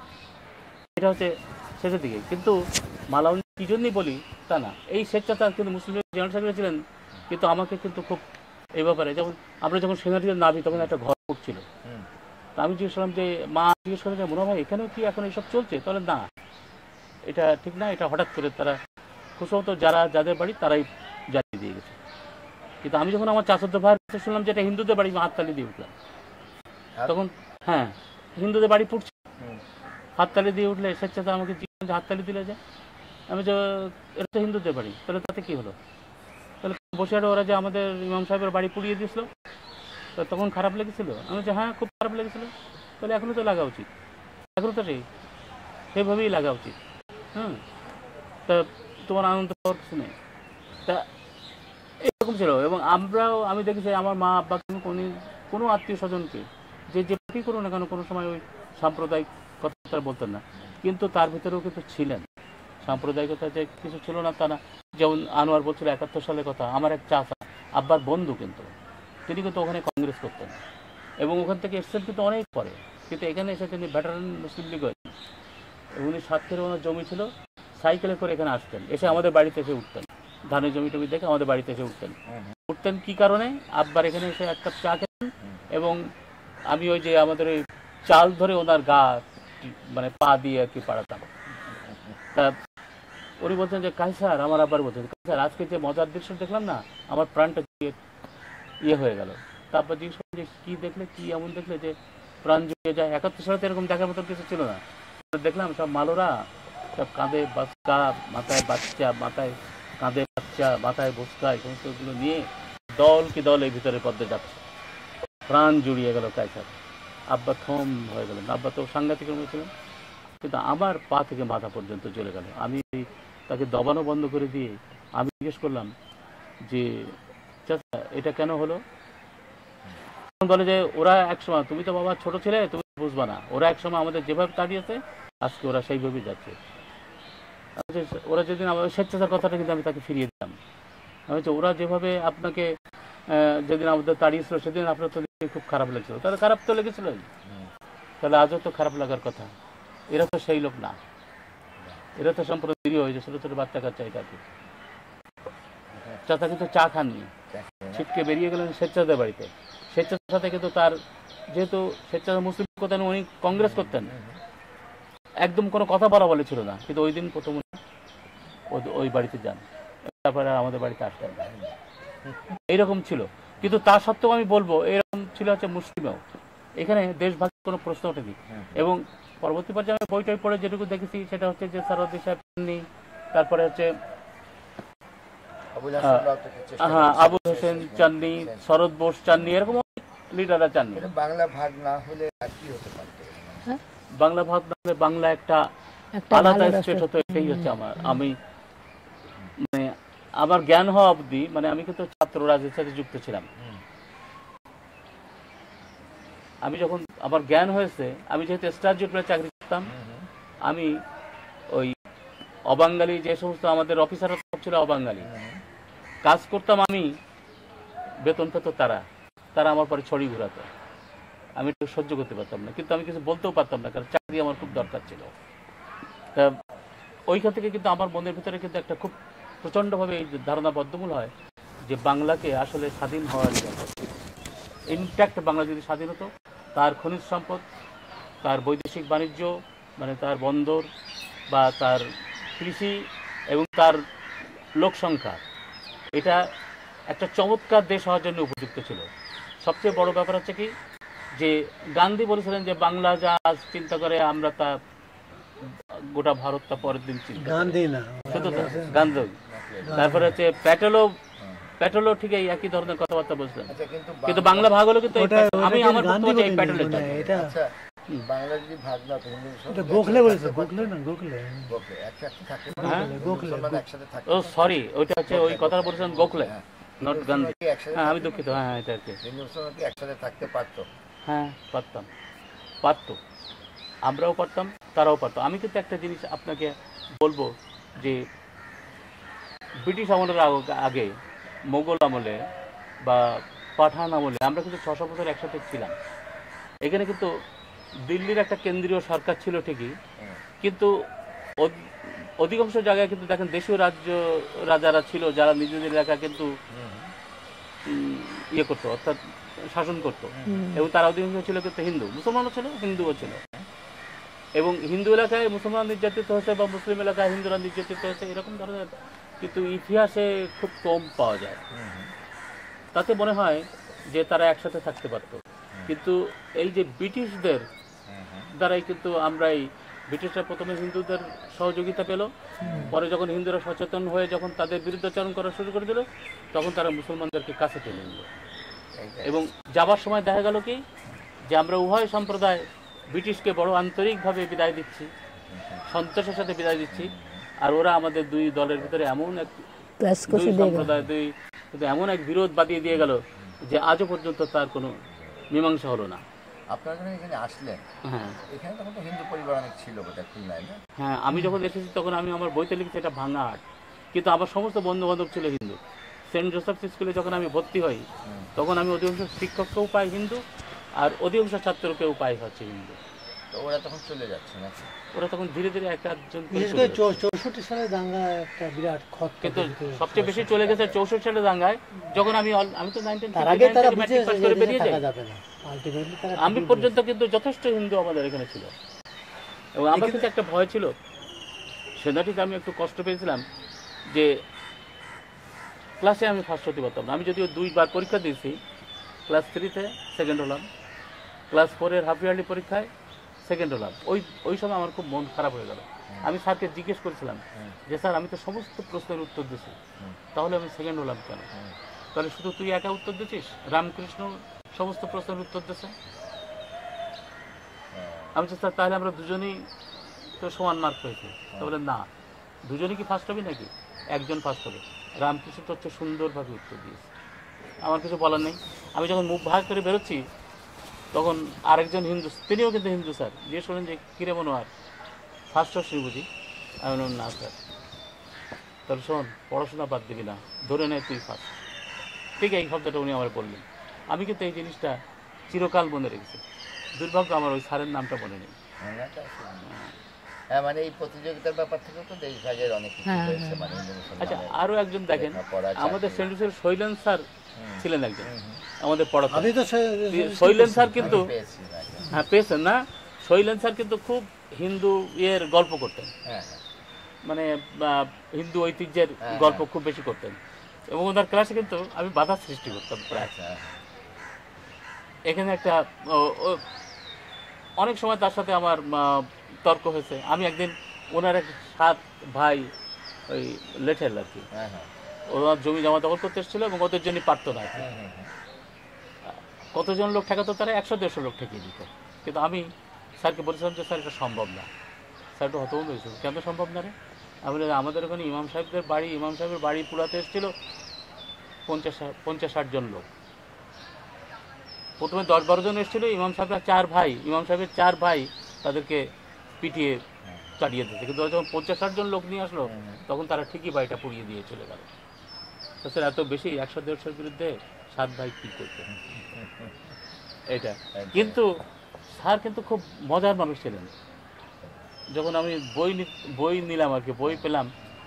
এটা হচ্ছে শেষের দিকে। কিন্তু মালাউন কি জন্যই বলি তা না, এই স্বেচ্ছাটা কিন্তু মুসলিম জেনারেল সেক্রেটারি ছিলেন, কিন্তু আমাকে কিন্তু খুব এই ব্যাপারে, যেমন আমরা যখন সেনাটিতে নামি তখন একটা ঘর উঠছিল, তা আমি জিজ্ঞেস করলাম যে মা জিজ্ঞেস করলাম যে মনে হয় এখানেও কি এখন এইসব চলছে? তাহলে না, এটা ঠিক না, এটা হঠাৎ করে তারা খুশমতো যারা যাদের বাড়ি তারাই জ্বালিয়ে দিয়ে গেছে। কিন্তু আমি যখন আমার চাচাতো ভাইয়ের কাছে শুনলাম যে এটা হিন্দুদের বাড়ি, হাততালি দিয়ে উঠলাম তখন। হ্যাঁ, হিন্দুদের বাড়ি পুড়ছে, হাততালি দিয়ে উঠলে স্বেচ্ছাতে আমাকে জিজ্ঞেস যে হাততালি দিলে যে, আমি যে এটা তো হিন্দুদের বাড়ি, তাহলে তাতে কি হলো? তাহলে বসিরহাটে ওরা যে আমাদের ইমাম সাহেবের বাড়ি পুড়িয়ে দিয়েছিল, তো তখন খারাপ লেগেছিল? আমি যে হ্যাঁ, খুব খারাপ লেগেছিল। তাহলে এখনও তো লাগা উচিত, এখনও তো সেই সেভাবেই লাগা উচিত। হুম, তা তোমার আনন্দ পাওয়ার কিছু নেই। তা এরকম ছিল। এবং আমরাও, আমি দেখেছি আমার মা আব্বাকে কোনো কোনো আত্মীয় স্বজনকে যে যে পার্টি করুন না কেন কোনো সময় ওই সাম্প্রদায়িক কথা বলতেন না, কিন্তু তার ভিতরেও কিন্তু ছিলেন সাম্প্রদায়িকতা, যে কিছু ছিল না তা না। যেমন আনোয়ার বলছিল একাত্তর সালের কথা, আমার এক চাচা আব্বার বন্ধু, কিন্তু তিনি কিন্তু ওখানে কংগ্রেস করতেন, এবং ওখান থেকে এসছেন কিন্তু অনেক পরে, কিন্তু এখানে এসে তিনি ভেটারান মুসলিম লীগ হয়েছেন। উনি সাতক্ষীরা ওনার জমি ছিল, সাইকেলে করে এখানে আসতেন, এসে আমাদের বাড়িতে এসে উঠতেন, ধানের জমি টমি দেখে আমাদের বাড়িতে এসে উঠতেন। উঠতেন কি কারণে? আব্বার এখানে এসে এক কাপ চা খেতেন, এবং আমি ওই যে আমাদের ওই চাল ধরে ওনার গা মানে পা দিয়ে আর কি পাড়াতাম। তা উনি বলছেন যে কাইসার, আমার আব্বার বলছেন কাইসার আজকে যে মজার দৃশ্য দেখলাম না, আমার প্রাণটা ইয়ে হয়ে গেল। তারপর জিজ্ঞেস করলেন যে কী দেখলে, কি এমন দেখলে যে প্রাণ জুড়ে যায়? একাত্তর সালে এরকম দেখার মতো কিছু ছিল না। দেখলাম সব মালোরা সব কাঁধে বাচ্চা, মাথায় বাচ্চা, মাথায় কাঁধে বাচ্চা, মাথায় বস্তা, এই সমস্তগুলো নিয়ে দল কি দল এই ভিতরে পদ্মে যাচ্ছে। প্রাণ জুড়িয়ে গেল কাইসার। আব্বা থম হয়ে গেলেন। আব্বা তো সাংঘাতিক ছিলেন, কিন্তু আমার পা থেকে মাথা পর্যন্ত চলে গেল। আমি তাকে দবানো বন্ধ করে দিয়ে আমি জিজ্ঞেস করলাম যে চাচা এটা কেন হলো? বলে যে ওরা একসময়, তুমি তো বাবা ছোট ছিলে, তুমি বুঝবা না, ওরা একসময় আমাদের যেভাবে তাড়িয়েছে আজকে ওরা সেইভাবেই যাচ্ছে। ওরা যেদিন আমার স্বেচ্ছাচার কথাটা কিন্তু আমি তাকে ফিরিয়ে দিলাম। আমি হচ্ছে ওরা যেভাবে আপনাকে যেদিন আমাদের তাড়িয়েছিল সেদিন আপনার তো খুব খারাপ লেগেছিল, তাহলে খারাপ তো লেগেছিল, তাহলে আজও তো খারাপ লাগার কথা। এরা তো সেই লোক না, এরা তো সম্পূর্ণ নিরীহ হয়েছে, ছোটো ছোটো বাচ্চা কাচ্চা। এটাকে চাচা কিন্তু চা খাননি, ছিটকে বেরিয়ে গেলেন স্বেচ্ছাদের বাড়িতে। স্বেচ্ছাদের সাথে কিন্তু তার, যেহেতু স্বেচ্ছাচার মুসলিম করতেন, উনি কংগ্রেস করতেন, একদম কোনো কথা বলা বলে ছিল না, কিন্তু ওই দিন প্রথম ওই বাড়িতে যান, তারপরে আমাদের বাড়িতে আসতেন। এইরকম ছিল। কিন্তু তা সত্ত্বেও আমি বলবো এরকম ছিল হচ্ছে মুসলিমেও, এখানে দেশভাগের কোনো প্রশ্ন ওঠেনি। এবং পরবর্তী পর্যায়ে আমি বই টই পড়ে যেটুকু দেখেছি সেটা হচ্ছে যে সারওয়ার্দী সাহেব চাননি, তারপরে হচ্ছে হ্যাঁ আবুল হোসেন চাননি, শরৎ বোস চাননি, এরকম লিডাররা চাননি। এটা বাংলা ভাগ না হলে আর কি হতে পারতো? বাংলা ভাগ না হলে বাংলা একটা একটা আলাদা ভালো স্টেট রাষ্ট্র। হতো, এটাই হচ্ছে আমার। আমি মানে আমার জ্ঞান হওয়া অবধি, মানে আমি কিন্তু ছাত্র রাজনীতির সাথে যুক্ত ছিলাম। আমি যখন আমার জ্ঞান হয়েছে, আমি যেহেতু স্টার জুটে চাকরি করতাম, আমি ওই অবাঙালি যে সমস্ত আমাদের অফিসাররা ছিল অবাঙালি, কাজ করতাম আমি, বেতন পেত তারা, তারা আমার পরে ছড়ি ঘুরাতো। আমি একটু সহ্য করতে পারতাম না, কিন্তু আমি কিছু বলতেও পারতাম না, কারণ চাকরি আমার খুব দরকার ছিল। তা ওইখান থেকে কিন্তু আমার মনের ভিতরে কিন্তু একটা খুব প্রচণ্ডভাবে এই ধারণা বদ্ধমূল হয় যে বাংলাকে আসলে স্বাধীন হওয়ার দরকার। ইনট্যাক্ট বাংলা যদি স্বাধীন হতো, তার খনিজ সম্পদ, তার বৈদেশিক বাণিজ্য, মানে তার বন্দর বা তার কৃষি এবং তার লোক সংখ্যা, এটা একটা চমৎকার দেশ হওয়ার জন্য উপযুক্ত ছিল। সবচেয়ে বড় ব্যাপার হচ্ছে কি, যে গান্ধী বলেছিলেন যে বাংলা যা চিন্তা করে আমরা তা গোটা ভারত তা পরের দিন চিন্তা করে। গান্ধী না, শুধু তো গান্ধী। তারপরে হচ্ছে প্যাটেলও প্যাটেলও ঠিক এই একই ধরনের কথাবার্তা বলছিলেন, আচ্ছা, কিন্তু কিন্তু বাংলা ভাগ হলো কিন্তু এই ওটা- প্যাটেল- ওটা আমি কিন্তু আমার গান্ধী বক্তব্য এই বলেনি, প্যাটেলের মানে জন্য। এটা আচ্ছা, বাংলা যদি ভাগ না হতো, হিন্দু মুসলমান এটা গোখলে বলেছে, গোখলে না, গোখলে গোখলে একসাথে থাকতে হ্যাঁ? পারতো, গোখলে, মুসলমান একসাথে থাকতে ও সরি, ওইটা হচ্ছে ওই কথাটা বলেছেন গোখলে, নট গান্ধী। কি একসাথে হ্যাঁ, আমি থাকতে দুঃখিত। হ্যাঁ, এটা আর কি। পারতো? হিন্দু মুসলমান কি একসাথে থাকতে পারতো? হ্যাঁ, পারতাম, পারতো, আমরাও পারতাম, তারাও পারতো। আমি কিন্তু একটা জিনিস আপনাকে বলবো, যে ব্রিটিশ আমলের আগ- আগে মোগল আমলে বা পাঠান আমলে আমরা কিন্তু ছশো বছর একসাথে ছিলাম। এখানে কিন্তু দিল্লির একটা কেন্দ্রীয় সরকার ছিল ঠিকই, কিন্তু অধ- অধিকাংশ জায়গায় কিন্তু দেখেন দেশীয় রাজ্য রাজারা ছিল, যারা নিজেদের এলাকা কিন্তু উম, ইয়ে করতো, অর্থাৎ শাসন করতো। এবং তার অধিকাংশ ছিল কিন্তু হিন্দু, মুসলমানও ছিল, হিন্দুও ছিল। এবং হিন্দু এলাকায় মুসলমান নির্যাতিত হয়েছে বা মুসলিম এলাকায় হিন্দুরা নির্যাতিত হয়েছে, এরকম ধরনের কিন্তু ইতিহাসে খুব কম পাওয়া যায়। তাতে মনে হয় যে তারা একসাথে থাকতে পারত। কিন্তু এই যে ব্রিটিশদের দ্বারাই কিন্তু আমরা এই ব্রিটিশরা প্রথমে হিন্দুদের সহযোগিতা পেল, পরে যখন হিন্দুরা সচেতন হয়ে যখন তাদের বিরুদ্ধাচরণ করা শুরু করে দিল, তখন তারা মুসলমানদেরকে কাছে টেনে নিল। এবং যাবার সময় দেখা গেল কি, যে আমরা উভয় সম্প্রদায় ব্রিটিশকে বড় আন্তরিকভাবে বিদায় দিচ্ছি, সন্তোষের সাথে বিদায় দিচ্ছি, আর ওরা আমাদের দুই দলের ভিতরে এমন এক প্লাস দুই কষে দিয়ে গেল। সম্প্রদায় দুই কিন্তু এমন এক বিরোধ বাদিয়ে দিয়ে গেল যে আজও পর্যন্ত তার কোনো মীমাংসা হলো না। আপনারা যখন এখানে আসলেন, হ্যাঁ এখানে তখন তো হিন্দু পরিবার অনেক ছিল বোধহয় খুলনায়, না? হ্যাঁ, আমি যখন এসেছি তখন আমি আমার বইতে লিখেছি এটা ভাঙা আট, কিন্তু আমার সমস্ত বন্ধু বান্ধব ছিল হিন্দু। সেন্ট জোসেফস স্কুলে যখন আমি ভর্তি হই, তখন আমি অধিকাংশ শিক্ষককেও পাই হিন্দু, আর অধিকাংশ ছাত্রকেও পাই হচ্ছে হিন্দু। তো ওরা তখন চলে যাচ্ছে নাকি? ওরা তখন ধীরে ধীরে এক একজন করে বিশেষ চলে করে যাচ্ছে। চৌ- চৌষট্টি সালে দাঙ্গা একটা বিরাট ক্ষত কিন্তু তৈরি করে- সবচেয়ে বেশি চলে গেছে চৌষট্টি সালে দাঙ্গায়, যখন আমি অল- আমি তো নাইনটিন তার আগে তারা বুঝে ম্যাট্রিক পাস করে বেরিয়ে যাই। থাকা যাবে না, আলটিমেটলি তারা আমি পর্যন্ত কিন্তু যথেষ্ট হিন্দু আমাদের এখানে ছিল, এবং আমার কাছে একটা ভয় ছিল। সেনাটিতে আমি একটু কষ্ট পেয়েছিলাম যে ক্লাসে আমি ফার্স্ট হতে পারতাম না। আমি যদিও দুইবার পরীক্ষা দিয়েছি, ক্লাস থ্রিতে সেকেন্ড হলাম, ক্লাস ফোরের হাফ ইয়ারলি পরীক্ষায় সেকেন্ড হলাম। ওই ওই সময় আমার খুব মন খারাপ হয়ে গেল। আমি স্যারকে জিজ্ঞেস করেছিলাম যে স্যার, আমি তো সমস্ত প্রশ্নের উত্তর দিয়েছি, তাহলে আমি সেকেন্ড হলাম কেন? তাহলে শুধু তুই একা উত্তর দিচ্ছিস, রামকৃষ্ণ সমস্ত প্রশ্নের উত্তর দিয়েছে। আমি বলছি স্যার, তাহলে আমরা দুজনেই তো সমান মার্ক পেয়েছি। তো বলে না, দুজনেই কি ফার্স্ট হবে নাকি? একজন ফার্স্ট হবে। রামকৃষ্ণ তো হচ্ছে সুন্দরভাবে উত্তর দিয়েছে, আমার কিছু বলার নেই। আমি যখন মুখ ভাগ করে বেরোচ্ছি, তখন আরেকজন হিন্দু, তিনিও কিন্তু হিন্দু স্যার, জিজ্ঞেস করেন যে কিরে মনোয়ার, ফার্স্ট হচ্ছি বুঝি? আমি বললাম না স্যার। তাহলে শোন, পড়াশোনা বাদ দিবি না, ধরে নেয় তুই ফার্স্ট। ঠিক এই শব্দটা উনি আমার বললেন। আমি কিন্তু এই জিনিসটা চিরকাল মনে রেখেছি। দুর্ভাগ্য আমার ওই স্যারের নামটা মনে নেই। বাংলাটা আসলে না। হ্যাঁ, মানে এই প্রতিযোগিতার ব্যাপার থেকেও তো দেশভাগের অনেক কিছু হ্যাঁ, হয়েছে, হ্যাঁ। মানে হিন্দু মুসলমানের। আচ্ছা, আরও একজন দেখেন, লেখাপড়া, আমাদের চাকরি। সেন্ট জোসেফের শৈলেন স্যার ছিলেন একজন, আমাদের পড়াতেন। আমি তো সে- শৈলেন স্যার কিন্তু, আমি পেয়েছি নাকি? হ্যাঁ পেয়েছেন না, শৈলেন স্যার কিন্তু খুব হিন্দু ইয়ের গল্প করতেন, হ্যাঁ, হ্যাঁ। মানে আহ, হিন্দু ঐতিহ্যের হ্যাঁ, গল্প হ্যাঁ। খুব বেশি করতেন, এবং ওনার ক্লাসে কিন্তু আমি বাধা সৃষ্টি করতাম প্রায়। আচ্ছা, এখানে একটা ও- ও- অনেক সময় তার সাথে আমার আহ, তর্ক হয়েছে। আমি একদিন ওনার এক সাত ভাই, ওই লেঠেল আর কি, হ্যাঁ, হ্যাঁ। ওনার জমি জমা দখল করতে এসেছিল এবং ওদের জন্য পারতো না আর কি। হুম, হুম, হুম। কতজন লোক ঠেকাতো, তারা একশো দেড়শো লোক ঠেকিয়ে দিত। কিন্তু আমি স্যারকে বলেছিলাম যে স্যার এটা সম্ভব না। স্যার একটু হতভম্ব হয়েছিল, কেন সম্ভব না রে? আমি বলি আমাদের ওখানে ইমাম সাহেবদের বাড়ি, ইমাম সাহেবের বাড়ি পুরাতে এসেছিল পঞ্চাশ পঞ্চাশ ষাট জন লোক। প্রথমে দশ বারো জন এসেছিলো, ইমাম সাহেবরা চার ভাই, ইমাম সাহেবের চার ভাই তাদেরকে পিটিয়ে তাড়িয়ে দিয়েছে। কিন্তু যখন পঞ্চাশ ষাট জন লোক নিয়ে আসলো তখন তারা ঠিকই বাড়িটা পুড়িয়ে দিয়ে চলে গেল। তাছাড়া এত বেশি একশো দেড়শোর বিরুদ্ধে সাত ভাই কী করতে এটা। কিন্তু স্যার কিন্তু খুব মজার মানুষ ছিলেন। যখন আমি বই বই নিলাম আর কি, বই পেলাম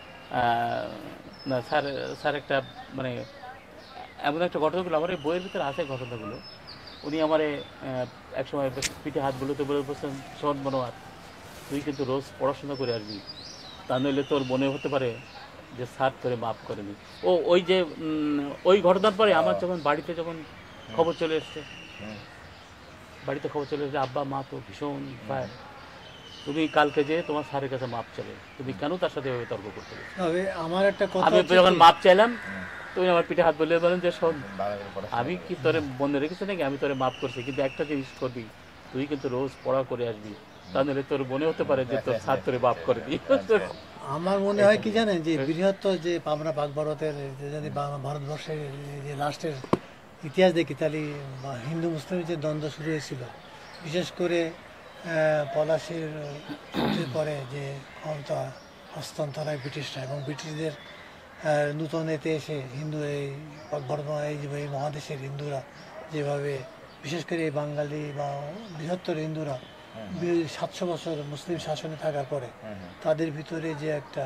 না, স্যার স্যার একটা মানে এমন একটা ঘটনাগুলো আমার এই বইয়ের ভিতরে আছে ঘটনাগুলো। উনি আমার একসময় পিঠে হাত বুলোতে বলে বলছেন, শোন মনোয়ার, তুই কিন্তু রোজ পড়াশোনা করে আসবি, তা নইলে তোর মনে হতে পারে যে স্যার তোরে মাফ করেনি। ও ওই যে ওই ঘটনার পরে আমার যখন বাড়িতে যখন খবর চলে এসছে, বাড়িতে খবর চলে এসছে আব্বা মা তো ভীষণ ভয়, তুমি কালকে যে তোমার স্যারের কাছে মাপ চাবে, তুমি কেন তার সাথে এভাবে তর্ক করতে গেছো? আমার একটা কথা, আমি যখন মাপ চাইলাম তুমি আমার পিঠে হাত বলে বলেন যে শোন, আমি কি তোরে বন্ধে রেখেছি নাকি, আমি তোরে মাফ করছি, কিন্তু একটা জিনিস করবি, তুই কিন্তু রোজ পড়া করে আসবি, তাহলে তোর মনে হতে পারে যে তোর স্যার তোরে মাফ করে দিই। আমার মনে হয় কি জানেন, যে বৃহত্তর যে আমরা পাক ভারতের যদি ভারতবর্ষের যে রাষ্ট্রের ইতিহাস দেখি, তাহলে হিন্দু মুসলিমের যে দ্বন্দ্ব শুরু হয়েছিল, বিশেষ করে পলাশির যুদ্ধের পরে যে ক্ষমতা হস্তান্তর হয় ব্রিটিশরা, এবং ব্রিটিশদের নূতন এতে এসে হিন্দু এই এই মহাদেশের হিন্দুরা যেভাবে, বিশেষ করে এই বাঙালি বা বৃহত্তর হিন্দুরা সাতশো বছর মুসলিম শাসনে থাকার পরে তাদের ভিতরে যে একটা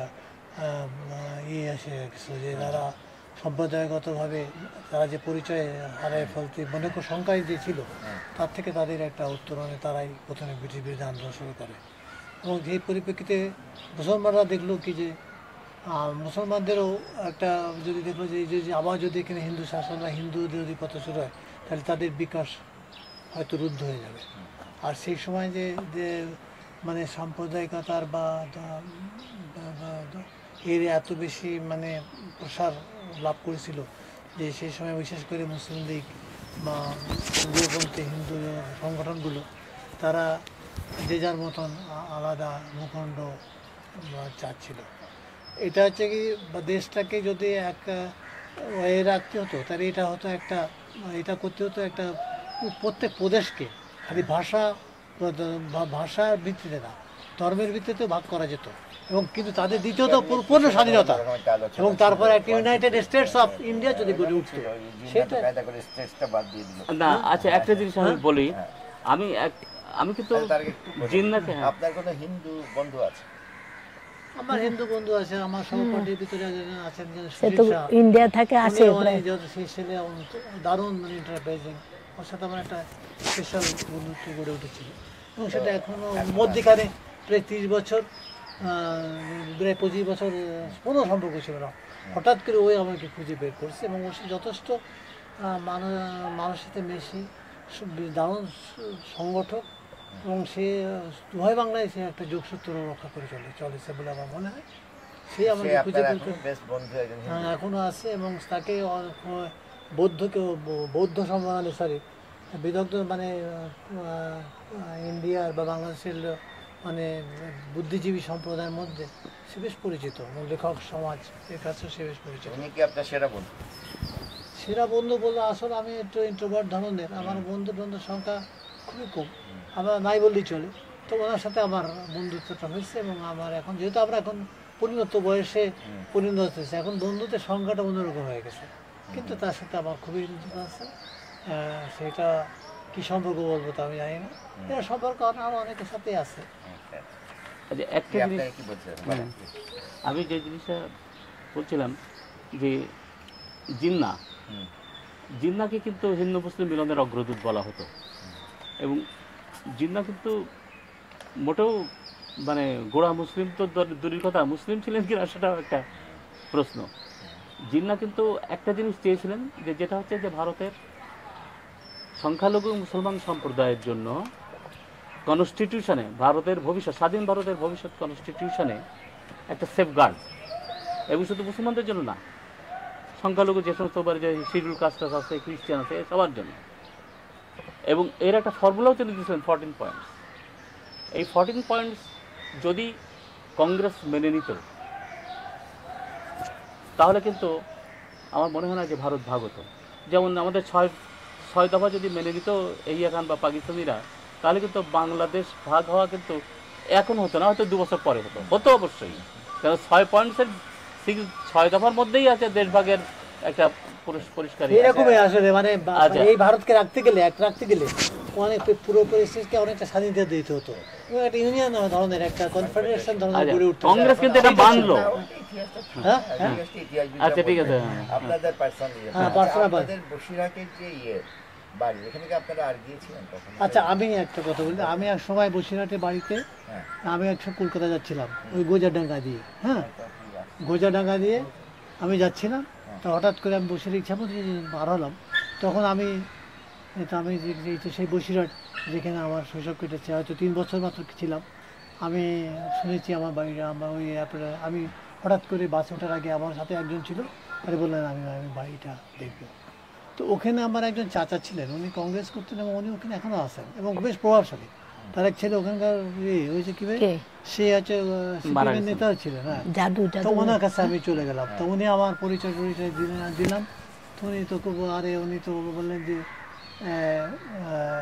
ইয়ে এসে গেছিল, যে তারা সম্প্রদায়গতভাবে তারা যে পরিচয় হারায় ফেলতে মনে কর সংখ্যায় যে ছিল, তার থেকে তাদের একটা উত্তরণে তারাই প্রথমে ব্রিটিশ বিরুদ্ধে আন্দোলন শুরু করে। এবং এই পরিপ্রেক্ষিতে মুসলমানরা দেখলো কি যে মুসলমানদেরও একটা যদি দেখলো যে এই যে আবার যদি এখানে হিন্দু শাসন বা হিন্দুদের যদি কথা শুরু হয়, তাহলে তাদের বিকাশ হয়তো রুদ্ধ হয়ে যাবে। আর সেই সময় যে যে মানে সাম্প্রদায়িকতার বা এর এত বেশি মানে প্রসার লাভ করেছিল, যে সেই সময় বিশেষ করে মুসলিম লীগ বা উগ্রপন্থী হিন্দু সংগঠনগুলো তারা যে যার মতন আলাদা ভূখণ্ড চাচ্ছিল। এটা হচ্ছে কি দেশটাকে যদি এক এ রাখতে হতো, তাহলে এটা হতো একটা, এটা করতে হতো একটা প্রত্যেক প্রদেশকে খালি ভাষা ভাষার ভিত্তিতে না, ধর্মের ভিত্তিতে ভাগ করা যেত। এবং কিন্তু তাদের দ্বিতীয়ত পূর্ণ স্বাধীনতা, এবং তারপর একটা ইউনাইটেড স্টেটস অফ ইন্ডিয়া যদি গড়ে উঠতো, সেটা না। আচ্ছা, একটা জিনিস আমি বলি, আমি আমি কিন্তু জিন্নাতে, আপনার কোনো হিন্দু বন্ধু আছে? আমার হিন্দু বন্ধু আছে, আমার সহপাঠীর ভিতরে আছেন ইন্ডিয়া থেকে আসে, সেই ছেলে দারুণ মানে ইন্টারপ্রাইজিং, ওর সাথে আমার একটা স্পেশাল বন্ধুত্ব গড়ে উঠেছিল। এবং সেটা এখনো মধ্যখানে প্রায় তিরিশ বছর প্রায় পঁচিশ বছর কোনো সম্পর্ক ছিল না, হঠাৎ করে ওই আমাকে খুঁজে বের করছে। এবং ও সে যথেষ্ট মানুষের সাথে মেশি, দারুণ সংগঠক, এবং সে উভয় বাংলায় সে একটা যোগসূত্র রক্ষা করে চলে চলেছে বলে আমার মনে হয়। সে আমাকে খুঁজে বের করে এখনো আছে, এবং তাকে বৌদ্ধকে বৌদ্ধ সম্প্রদায় সরি বিদগ্ধ মানে ইন্ডিয়ার বা বাংলাদেশের মানে বুদ্ধিজীবী সম্প্রদায়ের মধ্যে সে বেশ পরিচিত, এবং লেখক সমাজ এর কাছেও সে বেশ পরিচিত। উনি কি আপনার সেরা বন্ধু? সেরা বন্ধু বলতে আসলে আমি একটু ইন্ট্রোভার্ট ধরনের, আমার বন্ধু বন্ধুর সংখ্যা খুবই কম, আমার নাই বললেই চলে। তো ওনার সাথে আমার বন্ধুত্বটা হয়েছে, এবং আমার এখন যেহেতু আমরা এখন পরিণত বয়সে পরিণত হয়েছে, এখন বন্ধুত্বের সংখ্যাটা অন্যরকম হয়ে গেছে, কিন্তু তার সাথে আমার খুবই বন্ধুত্ব আছে। সেটা কি সম্পর্ক বলবো তো আমি জানি না, এটা সম্পর্ক আমার অনেকের সাথে আছে। একটা জিনিস আমি যে জিনিসটা বলছিলাম যে জিন্না, জিন্নাকে কিন্তু হিন্দু মুসলিম মিলনের অগ্রদূত বলা হতো, এবং জিন্না কিন্তু মোটেও মানে গোড়া মুসলিম তো দূরের কথা, মুসলিম ছিলেন কিনা সেটাও একটা প্রশ্ন। জিন্না কিন্তু একটা জিনিস চেয়েছিলেন, যে যেটা হচ্ছে যে ভারতের সংখ্যালঘু মুসলমান সম্প্রদায়ের জন্য কনস্টিটিউশনে, ভারতের ভবিষ্যৎ স্বাধীন ভারতের ভবিষ্যৎ কনস্টিটিউশনে একটা সেফগার্ড, এবং শুধু মুসলমানদের জন্য না, সংখ্যালঘু যে সমস্ত যে শিডিউল কাস্ট আছে, খ্রিস্টান আছে, সবার জন্য এবং এর একটা ফর্মুলাও তিনি দিয়েছিলেন ফোরটিন পয়েন্টস। এই ফোরটিন পয়েন্টস যদি কংগ্রেস মেনে নিত তাহলে কিন্তু আমার মনে হয় না যে ভারত ভাগ হতো। যেমন আমাদের ছয় ছয় দফা যদি মেনে নিত এহিয়া খান বা পাকিস্তানিরা, তাহলে কিন্তু বাংলাদেশ ভাগ হওয়া কিন্তু এখন হতো না, হয়তো দু বছর পরে হতো হতো অবশ্যই। কারণ ছয় পয়েন্টসের ছয় দফার মধ্যেই আছে দেশ ভাগের একটা পরিষ্কার। এরকমই আসলে মানে বা- আচ্ছা। এই ভারতকে রাখতে গেলে এক রাখতে গেলে অনেক পুরো পরিস্থিতিকে অনেকটা স্বাধীনতা দিতে হতো, এবং একটা ইউনিয়ন ধরনের একটা কনফেডারেশন ধরনের আচ্ছা, গড়ে উঠতো। কংগ্রেস কিন্তু এটা মানলো। না, ওটা ইতিহাসটা ঠিক। হ্যাঁ, হ্যাঁ, ইতিহাসটা ইতিহাস বিদ্যা আচ্ছা, ঠিক আছে, বলবে। হ্যাঁ, আপনাদের পার্সোনাল হ্যাঁ, personal বাড়ি। আপনাদের বসিরহাটের যে ইয়ে বাড়ি, এখানে কি আপনারা আর গিয়েছিলেন তখন? আচ্ছা, আমি একটা কথা বলি, আমি এক সময় বসিরহাটে বাড়িতে, হ্যাঁ, আমি একসময় কলকাতা যাচ্ছিলাম ওই গোজাডাঙ্গা দিয়ে, হ্যাঁ তা ঠিক আছে। গোজাডাঙ্গা দিয়ে আমি যাচ্ছিলাম, তো হঠাৎ করে আমি বসির ইচ্ছা মতো বার হলাম, তখন আমি তো আমি যে- যে- যে সেই বসিরহাট যেখানে আমার শৈশব কেটেছে, হয়তো তিন বছর মাত্র ছিলাম, আমি শুনেছি আমার বাড়িটা আমার ওই আপনার, আমি হঠাৎ করে বাসে ওঠার আগে আমার সাথে একজন ছিল, আরে বললেন আমি আমি বাড়িটা দেখবো। তো ওখানে আমার একজন চাচা ছিলেন, উনি কংগ্রেস করতেন এবং উনি ওখানে এখনও আছেন এবং বেশ প্রভাবশালী। তার এক ছেলে ওখানকার ইয়ে হয়েছে কি ভাই, কে? সে হচ্ছে মারা সিপিএমের গেছে। নেতা ছিলেন, হ্যাঁ। জাদু তো জাদু ওনার কাছে আমি চলে গেলাম, তো উনি আমার পরিচয় পরিচয় দিলেন দিলাম তো উনি তো খুব, আরে উনি তো বললেন যে আহ, আহ,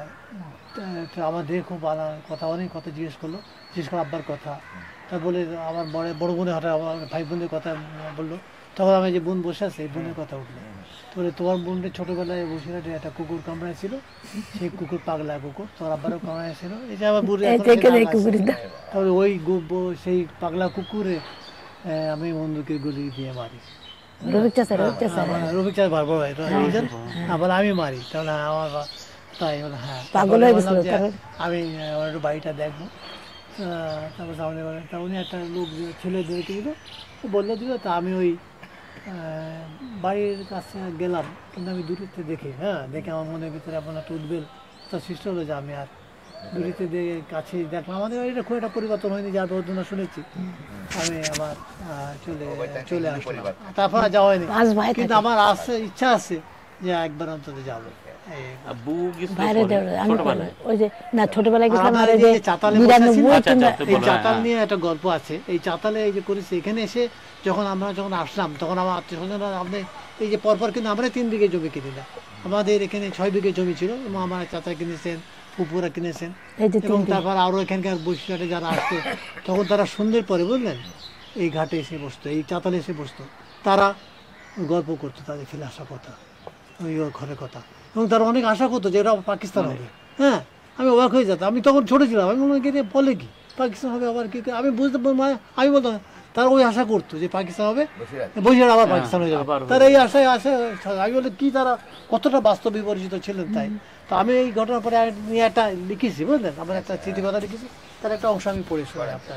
তো আমাদের খুব আলা কথা, অনেক কথা জিজ্ঞেস করলো, জিজ্ঞেস করলো আব্বার কথা, তা বলে আমার বড় বড় বোনের হঠাৎ আমার ভাই বোনের কথা বললো, তখন আমি যে বোন বসে আছে এই বোনের কথা উঠলো, তো বলে তোমার বোনটা ছোটোবেলায় বসিরহাটে একটা কুকুর কামড়ায় ছিল, সেই কুকুর পাগলা কুকুর, তোর আব্বারও কামড়ায় ছিল, এই যে আমার বুড়ি এই এখন থেকে নাম এই আছে। কুকুরের দাম। তাহলে ওই গু- ব- সেই পাগলা কুকুরে আহ, আমি বন্ধুকে গুলি দিয়ে মারি। রবি চাচা রবি চাচা রবিক চাষ ভালো ভাই, তো বুঝলেন? হ্যাঁ, বলে আমি মারি, তাহলে আমার বা- তাই বলে হ্যাঁ। পাগল তারপরে হয়ে বললাম গেছিল, যে, তারপর? আমি আহ, ওর একটু বাড়িটা দেখবো। আহ, তারপর সামনে বলে, তা উনি একটা লোক যে ছেলে ধরে দিল, বললে দিল, তা আমি ওই আহ, বাড়ির কাছে গেলাম, কিন্তু আমি দূরত্বে দেখি, হ্যাঁ দেখে আমার মনের ভিতরে আপনার একটা উদ্বেল তা সৃষ্টি হলো যে আমি আর দূরত্বে দেখে কাছে দেখলাম, আমাদের বাড়িটা খুব একটা পরিবর্তন হয়নি, যার বর্ধনা শুনেছি, আমি আবার আহ, চলে চলে আসলাম, তারপর আর যাওয়া হয়নি, পাঁচ ভাই কিন্তু থাকে। আমার আছে ইচ্ছা আছে যে একবার অন্তত যাবো। এই আব্বু গেছিল বাইরে পরে, দেওয়া- আমি ছোটবেলায়। ওই যে না ছোটবেলায় গেছিলাম, আমার আর ওই এই যে যে চাতালে বসে আছি না? বিরানব্বই আচ্ছা, কিংবা আচ্ছা, এই বলো, চাতাল হ্যাঁ, নিয়ে একটা গল্প আছে, এই চাতালে এই যে করেছি, এখানে এসে যখন আমরা যখন আসলাম, তখন আমার আত্মীয় স্বজনরা, আপনি এই যে পরপর কিন্তু আমরা তিন বিঘে জমি কিনি না, আমাদের এখানে ছয় বিঘে জমি ছিল, এবং আমার চাচা কিনেছেন, ফুপুরা কিনেছেন, এই যে এবং তিন তারপর আরও এখানকার বসিরহাটে যারা আসতো, তখন তারা সন্ধ্যের পরে বুঝলেন এই ঘাটে এসে বসতো, এই চাতালে এসে বসতো, তারা গল্প করতো তাদের ফেলে আসা কথা, ওই ওর ঘরের কথা, এবং তারা অনেক আশা করতো যে এরা পাকিস্তান হবে। হ্যাঁ, আমি অবাক হয়ে যেতাম, আমি তখন ছোটো ছিলাম, আমি মনে করি বলে কি পাকিস্তান হবে, আবার কি করে? আমি বুঝতে পার- মানে আমি বলতাম, তারা ওই আশা করতো যে পাকিস্তান হবে, বসিরহাট। বসিরহাট আবার পাকিস্তান হয়ে যাবে, আবার তারা এই আশায় আসে। আমি বলি কি তারা কতটা বাস্তব বিপর্যিত ছিলেন, তাই তো আমি এই ঘটনার পরে আর নিয়ে একটা লিখেছি, বুঝলেন, আমার একটা স্মৃতিকথা লিখেছি, তার একটা অংশ আমি পড়ে শোনাই আপনার।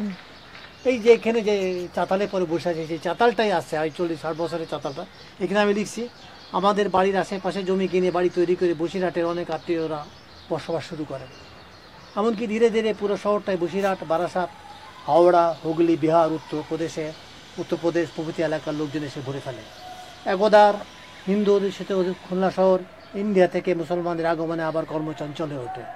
এই যে এখানে যে চাতালে পরে বসে আছে, সেই চাতালটাই আছে, ওই চল্লিশ ষাট বছরের চাতালটা, এখানে আমি লিখছি, আমাদের বাড়ির আশেপাশে জমি কিনে বাড়ি তৈরি করে বসিরহাটের অনেক আত্মীয়রা বসবাস শুরু করেন, এমনকি ধীরে ধীরে পুরো শহরটাই বসিরহাট, বারাসাত, হাওড়া, হুগলি, বিহার, উত্তরপ্রদেশে উত্তরপ্রদেশ প্রভৃতি এলাকার লোকজন এসে ভরে ফেলে। একদার হিন্দু অধ্যুষিত খুলনা শহর ইন্ডিয়া থেকে মুসলমানদের আগমনে আবার কর্মচঞ্চল হয়ে ওঠে।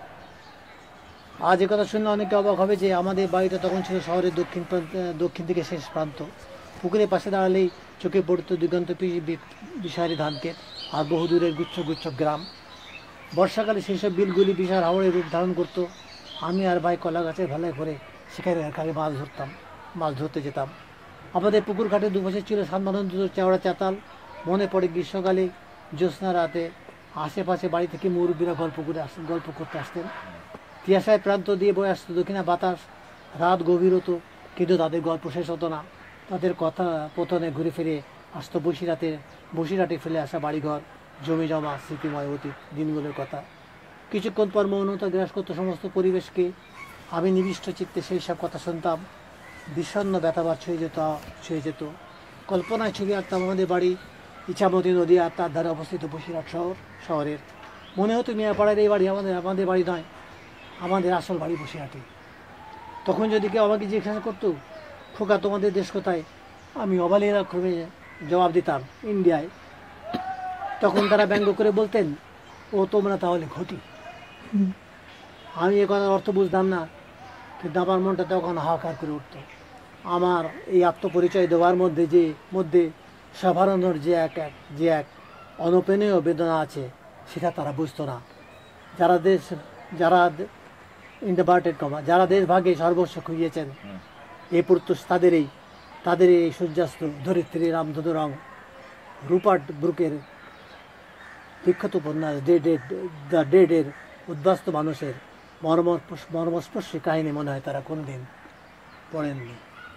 আজ এ কথা শুনলে অনেকে অবাক হবে যে আমাদের বাড়িটা তখন ছিল শহরের দক্ষিণ প্রান্ত, দক্ষিণ থেকে শেষ প্রান্ত, পুকুরের পাশে দাঁড়ালেই চোখে পড়তো দিগন্ত বিশারি ধানকে আর বহুদূরের গুচ্ছ গুচ্ছ গ্রাম। বর্ষাকালে সেসব বিলগুলি বিশাল হাওড়ের রূপ ধারণ করতো। আমি আর ভাই কলা গাছের ভেলায় করে সেখানে একারে মাছ ধরতাম, মাছ ধরতে যেতাম। আমাদের পুকুর ঘাটে দুপাশে ছিল সানমানন্দ চওড়া চাতাল। মনে পড়ে গ্রীষ্মকালে জ্যোৎস্না রাতে আশেপাশে বাড়ি থেকে মুরব্বীরা গল্প করে আস গল্প করতে আসতেন। তিয়াশায় প্রান্ত দিয়ে বয়ে আসতো দক্ষিণা বাতাস। রাত গভীর হতো, কিন্তু তাদের গল্প শেষ হতো না। তাদের কথা পতনে ঘুরে ফিরে আসতো বসিরহাটে বসিরহাটে ফেলে আসা বাড়িঘর, জমি জমা, স্মৃতিময় অতীত দিনগুলোর কথা। কিছুক্ষণ পর মৌনতা গ্রাস করতো সমস্ত পরিবেশকে। আমি নিবিষ্ট চিত্তে সেই সব কথা শুনতাম। বিষণ্ণ ব্যথাবার ছুঁয়ে যেত ছুঁয়ে যেত কল্পনায় ছবি আঁকতাম আমাদের বাড়ি ইছামতি নদী আর তার ধারে অবস্থিত বসিরহাট শহর শহরের মনে হতো মিয়াপাড়ার এই বাড়ি আমাদের আমাদের বাড়ি নয়, আমাদের আসল বাড়ি বসিরহাটে। তখন যদি কেউ আমাকে জিজ্ঞাসা করতো, খোকা তোমাদের দেশ কোথায়, আমি অবালিরা ক্রমে জবাব দিতাম ইন্ডিয়ায়। তখন তারা ব্যঙ্গ করে বলতেন, ও তোমরা তাহলে ঘটি। আমি এ কথার অর্থ বুঝতাম না, কিন্তু আমার মনটা তখন হাহাকার করে উঠত। আমার এই আত্মপরিচয় দেওয়ার মধ্যে যে মধ্যে সাধারণের যে এক এক যে এক অনপেনীয় বেদনা আছে, সেটা তারা বুঝতো না। যারা দেশ যারা ইন্টারভার্টেড কমা যারা দেশ ভাগে সর্বস্ব খুইয়েছেন, এই প্রত্যুষ তাদের এই তাদের এই সূর্যাস্ত ধরিত্রী রামধনু রং রুপার্ট ব্রুকের বিখ্যাত উপন্যাস ডে ডেড দ্য ডেডের উদ্বাস্ত মানুষের মর্ম মর্মস্পর্শী কাহিনী মনে হয় তারা কোনদিন পড়েননি।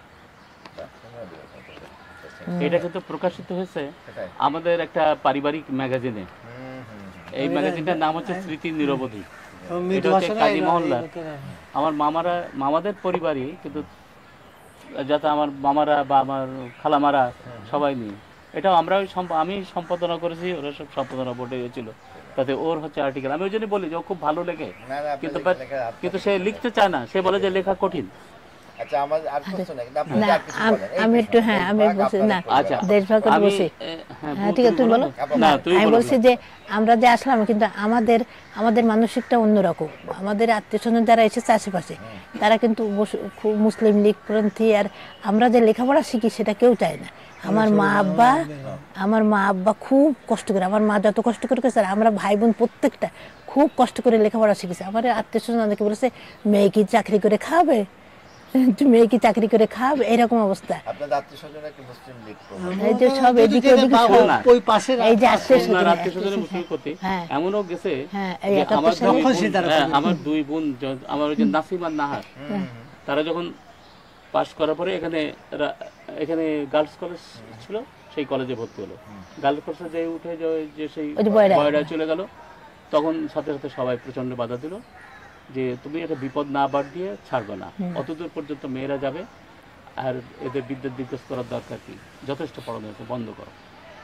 এটা কিন্তু প্রকাশিত হয়েছে সেটাই। আমাদের একটা পারিবারিক ম্যাগাজিনে। এই ম্যাগাজিনটার নাম হচ্ছে স্মৃতি নিরবধি। এটা হচ্ছে কাজী মহল্লার আমার মামারা মামাদের পরিবারই, কিন্তু যাতে আমার মামারা বা আমার খালামারা সবাই নিয়ে এটাও আমরা আমি সম্পাদনা করেছি, ওরা সব সম্পাদনা বোর্ডে ছিল, তাতে ওর হচ্ছে আর্টিকেল। আমি ওই জন্য বলি যে ও খুব ভালো লেখে, না, না, আপনার কিন্তু লেখা- লেখা- আপনার কিন্তু সে লেখা- লিখতে চায় না, সে বলে যে লেখা কঠিন। আচ্ছা, আমার আর প্রশ্ন নেই, কিন্তু আপনি না, আর কিছু আম- বলেন। এই আমি প্রশ্ন, একটু হ্যাঁ আমি দেশভাগ বলছি না আপনাদের আচ্ছা, পরিবার। দেশভাগ করে আমি বসি। এ, হ্যাঁ, হ্যাঁ ঠিক আছে, তুমি বলো। না তুমি আমি বলো। বলছি যে আমরা যে আসলাম, কিন্তু আমাদের আমাদের মানসিকটা অন্যরকম। আমাদের আত্মীয় স্বজন যারা এসেছে আশেপাশে, তারা কিন্তু বস- খুব মুসলিম লীগপন্থী, আর আমরা যে লেখাপড়া শিখি সেটা কেউ চায় না। আমার মা আব্বা আমার মা আব্বা খুব কষ্ট করে, আমার মা যত কষ্ট করে করেছে, আর আমরা ভাই বোন প্রত্যেকটা খুব কষ্ট করে লেখাপড়া শিখেছে। আমার আত্মীয় স্বজন অনেকে বলেছে মেয়ে কি চাকরি করে খাবে, মেয়ে কি চাকরি করে খাবে, এরকম অবস্থা। আপনাদের আত্মীয়স্বজনরা কি মুসলিম লীগ করে? এই যে সব এদিকে ওদিকে সব, ওই পাশের এই যে আত্মীয় আপনার স্বজন, আত্মীয় স্বজনের মুসলিম করতে হ্যাঁ। এমনও গেছে হ্যাঁ, এই যে একাত্তর আমার সালে- দুই বোন- রক্ষণশীল তারা হ্যাঁ, করে। আমার দুই বোন য- আমার ওই যে নাসিম আর নাহার, তারা যখন পাস করার পরে এখানে রা- এখানে গার্লস কলেজ ছিল, সেই কলেজে ভর্তি হলো। গার্লস কলেজে যে উঠে যে ওই যে সেই ওই যে বয়রা। বয়রায় চলে গেল, তখন সাথে সাথে সবাই প্রচন্ড বাধা দিল যে তুমি এটা বিপদ না বাদ দিয়ে ছাড়বে না, অতদূর পর্যন্ত মেয়েরা যাবে, আর এদের বিদ্যুৎ দিগ্গজ করার দরকার কি, যথেষ্ট পড়ানো হয়েছে, বন্ধ করো।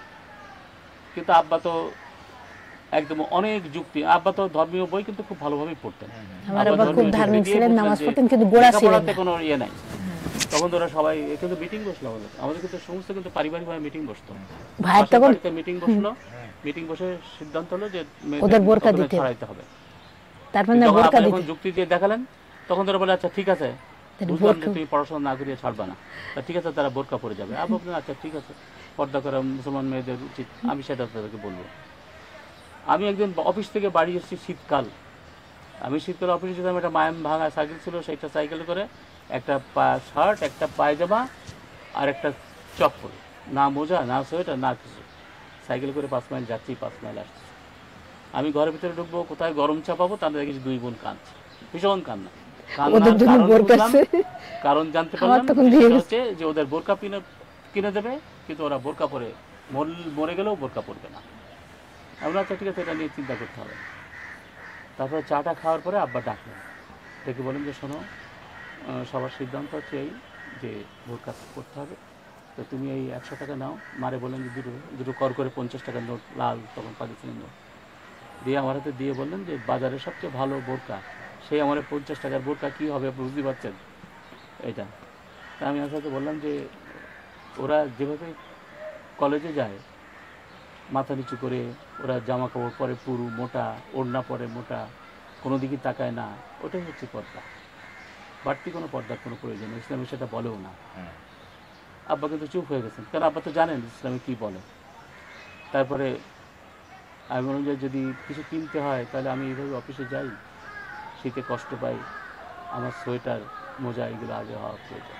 কিন্তু আব্বা তো একদম অনেক যুক্তি, আব্বা তো ধর্মীয় বই কিন্তু খুব ভালোভাবেই পড়তেন। আমার আব্বা আব্বা খুব ধর্মীয় ধার্মিক যুক্তি দিয়ে ছিলেন, বুঝলেন নামাজ যে পড়তেন, কিন্তু গোড়া ছিলেন লেখাপড়াতে না। কোনো ইয়ে নাই। তখন তোরা সবাই কিন্তু মিটিং বসলো, আমাদের আমাদের কিন্তু সমস্ত কিন্তু পারিবারিকভাবে মিটিং বসতো। ভাইয়ের পাশের তখন বাড়িতে মিটিং বসলো, মিটিং বসে সিদ্ধান্ত হলো যে মেয়েদের ওদের বোরকা তখন দিতে হবে। ছড়াইতে হবে। তারপর না যখন বোরকা আপনি দিতে, যখন যুক্তি দিয়ে দেখালেন, তখন তারা বলে আচ্ছা ঠিক আছে, তাহলে বুঝলাম যে বোরকা- তুমি পড়াশোনা না করিয়ে ছাড়বা না, তা ঠিক আছে তারা বোরকা পরে যাবে। আবার বললেন আচ্ছা ঠিক আছে, পর্দা করা মুসলমান মেয়েদের উচিত, আমি সেটা তাদেরকে বলবো। আমি একদিন অফিস থেকে বাড়ি এসেছি শীতকাল, আমি শীতকালে অফিসে যেতাম, একটা মায়াম ভাঙা সাইকেল ছিল, সেইটা সাইকেল করে একটা শার্ট, একটা পায়জামা আর একটা চপ্পল, না মোজা না সোয়েটার না কিছু, সাইকেল করে পাঁচ মাইল যাচ্ছি, পাঁচ মাইল আসছি। আমি ঘরের ভিতরে ঢুকবো, কোথায় গরম চা পাবো, তাদের দেখেছি দুই বোন কাঁদছে, ভীষণ কান্না। কান্নার ওদের জন্য কারণ বোরকা বুঝলাম, আছে। কারণ জানতে আমার পারলাম তখন দিয়ে সেটা গেছে। হচ্ছে যে ওদের বোরকা কিনে কিনে দেবে, কিন্তু ওরা বোরকা পরে মর- মরে গেলেও বোরকা পরবে না। আমরা আচ্ছা ঠিক আছে, এটা নিয়ে চিন্তা করতে হবে। তারপরে চাটা খাওয়ার পরে আব্বা ডাকলেন, ডেকে বলেন যে শোনো, আহ, সবার সিদ্ধান্ত হচ্ছে এই যে বোরকা করতে হবে, তো তুমি এই একশো টাকা নাও। মারে বললেন যে দুটো দুটো কর করে পঞ্চাশ টাকার নোট, লাল তখন পাকিস্তানি নোট দিয়ে আমার হাতে দিয়ে বললেন যে বাজারের সবচেয়ে ভালো বোরকা, সেই আমার পঞ্চাশ টাকার বোরকা কী হবে বুঝতে পারছেন এটা। তা আমি আসলে বললাম যে ওরা যেভাবে কলেজে যায় মাথা নিচু করে, ওরা জামা কাপড় পরে পুরু মোটা, ওড়না পরে মোটা, কোনো দিকে তাকায় না, ওটাই হচ্ছে পর্দা। বাড়তি কোনো পর্দার কোনো প্রয়োজন নেই, ইসলামে সেটা বলেও না। আব্বা কিন্তু চুপ হয়ে গেছেন, কারণ আব্বা তো জানেন ইসলামে কী বলে। তারপরে আমি বললাম যে যদি কিছু কিনতে হয় তাহলে আমি এইভাবে অফিসে যাই, শীতে কষ্ট পাই, আমার সোয়েটার মোজা এগুলো আগে হওয়া প্রয়োজন।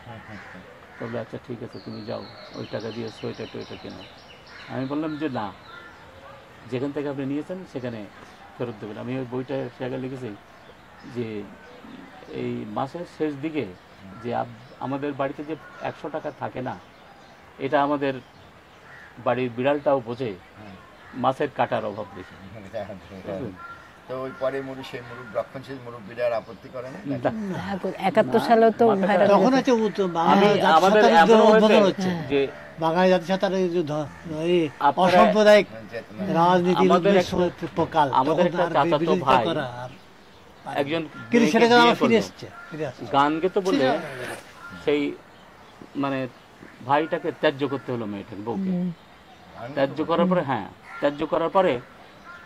তবে আচ্ছা ঠিক আছে তুমি যাও, ওই টাকা দিয়ে সোয়েটার টোয়েটার কেনো। আমি বললাম যে না, যেখান থেকে আপনি নিয়েছেন সেখানে ফেরত দেবেন। আমি ওই বইটা সেখানে লিখেছি যে এই মাসের শেষ দিকে যে আমাদের বাড়িতে যে একশো টাকা থাকে না, এটা আমাদের বাড়ির বিড়ালটাও বোঝে মাছের কাটার অভাব দেখে। তো ওই পরে মুরু সেই মুরুব রক্ষণশীল মুরব্বীরা আর আপত্তি করে না? একাত্তর সালেও তো মাথাটা- ভাইরা তখন হচ্ছে উত- আমি বাঙালি আমাদের জাতিসত্তার এমন উদ্বোধন হয়েছে হচ্ছে যে বাঙালি জাতিসত্তার এই যে ধ- এই আপনারা- অসাম্প্রদায়িক চেতনা। রাজনীতির আমাদের উদ্দেশ্য একটা- হচ্ছে প্রকাল, আমাদের তখন একটা আর চাচাতো বিরোধিতা ভাই করা আর একজন কিন্তু মেয়েকে সেটা যেন বিয়ে আবার ফিরে করলো। এসছে ফিরে আসছে গান গেতে বলে সেই মানে ভাইটাকে ত্যায্য করতে হলো মেয়েটাকে, বউকে ত্যায্য করার পরে, হ্যাঁ ত্যায্য করার পরে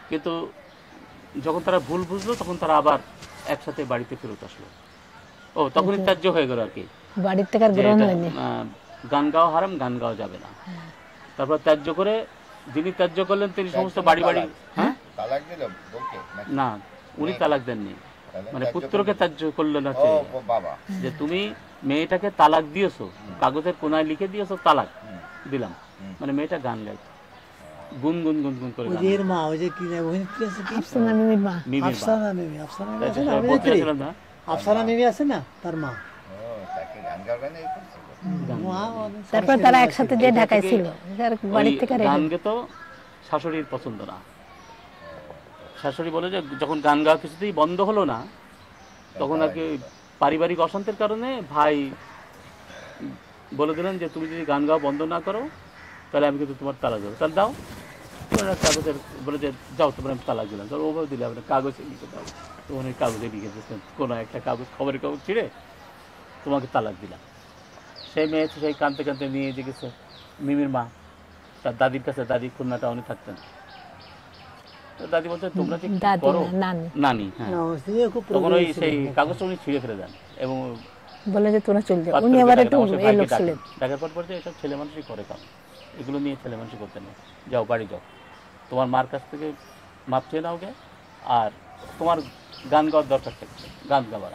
কিন্তু যখন তারা ভুল বুঝলো তখন তারা আবার একসাথে বাড়িতে ফেরত আসলো। ও তখনই ত্যায্য হয়ে গেল আর কি, বাড়ির থেকে আর যে গ্রহণ এটা, হয়নি। আহ, গান গাওয়া হারাম, গান গাওয়া যাবে না। তারপর ত্যায্য করে, যিনি ত্যায্য করলেন তিনি সমস্ত বাড়ি বাড়ি, হ্যাঁ তালাক দিল বউকে নাকি? না, উনি মেয়েকে? তালাক দেননি, তাহলে মানে ত্যায্য পুত্রকে করলেন। ত্যায্য করলেন ও হচ্ছে ও বাবা, যে তুমি মেয়েটাকে তালাক দিয়েছো, কাগজের কোনায় লিখে দিয়েছো তালাক দিলাম, মানে মেয়েটা গান গাইতো, গুন গুন গুন গুন করে ওই গান যে এর গাইতো। মা, ওই যে কি নাম, অভিনেত্রী আছে কি? আফসানা মিমির মা। মিমির মা। আফসানা মিমি, আফসানা মিমি তাই আছে তো না, সবাই বলতে অভিনেত্রী? চাইছিলাম না, আফসানা মিমি আছে না, তার মা। ও তাকে গান গাওয়া গানে এই করছে? মা অনেক তারপর তারা একসাথে যে ঢাকায় ছিল, আর বাড়ির থেকে আর ওই গান এলো। গেতো শাশুড়ির পছন্দ না। শাশুড়ি বলে যে যখন গান গাওয়া কিছুতেই বন্ধ হলো না, তখন আর কি পারিবারিক অশান্তির কারণে ভাই বলে দিলেন যে তুমি যদি গান গাওয়া বন্ধ না করো তাহলে আমি কিন্তু তোমার তালাক দেবো। তাহলে দাও, ওরা কাগজের বলে যে যাও তোমার আমি তালাক দিলাম। তাহলে ওভাবে দিলে আপনার কাগজে লিখে দাও, তখন ওই কাগজে লিখে দিচ্ছেন কোনো একটা কাগজ, খবরের কাগজ ছিঁড়ে তোমাকে তালাক দিলাম। সেই মেয়ে সেই কাঁদতে কাঁদতে নিয়ে যে গেছে মিমির মা তার দাদির কাছে, দাদি খুলনা টাউনে থাকতেন। তো দাদি বলছে তোমরা যে কি দাদি করো, না, নানি। নানি, হ্যাঁ, না, ওই যে খুব তখন ওই প্রয়োজন ছিল। সেই কাগজটা উনি ছিঁড়ে ফেলে দেন এবং বলে যে তোমরা চলে যাও। পাঁচ উনি তারিখে আবার ডাকেন, একটু আমার সেই এই ভাইকে লোক ডাকেন। ছিলেন। ডাকার পর পর যে এসব ছেলে মানুষই করে কাম, এগুলো নিয়ে ছেলে মানুষই করতে নেই, যাও বাড়ি যাও, তোমার মার কাছ থেকে মাপ চেয়ে নাও গে, আর তোমার গান গাওয়ার দরকার থাকে, গান গাওয়ারা।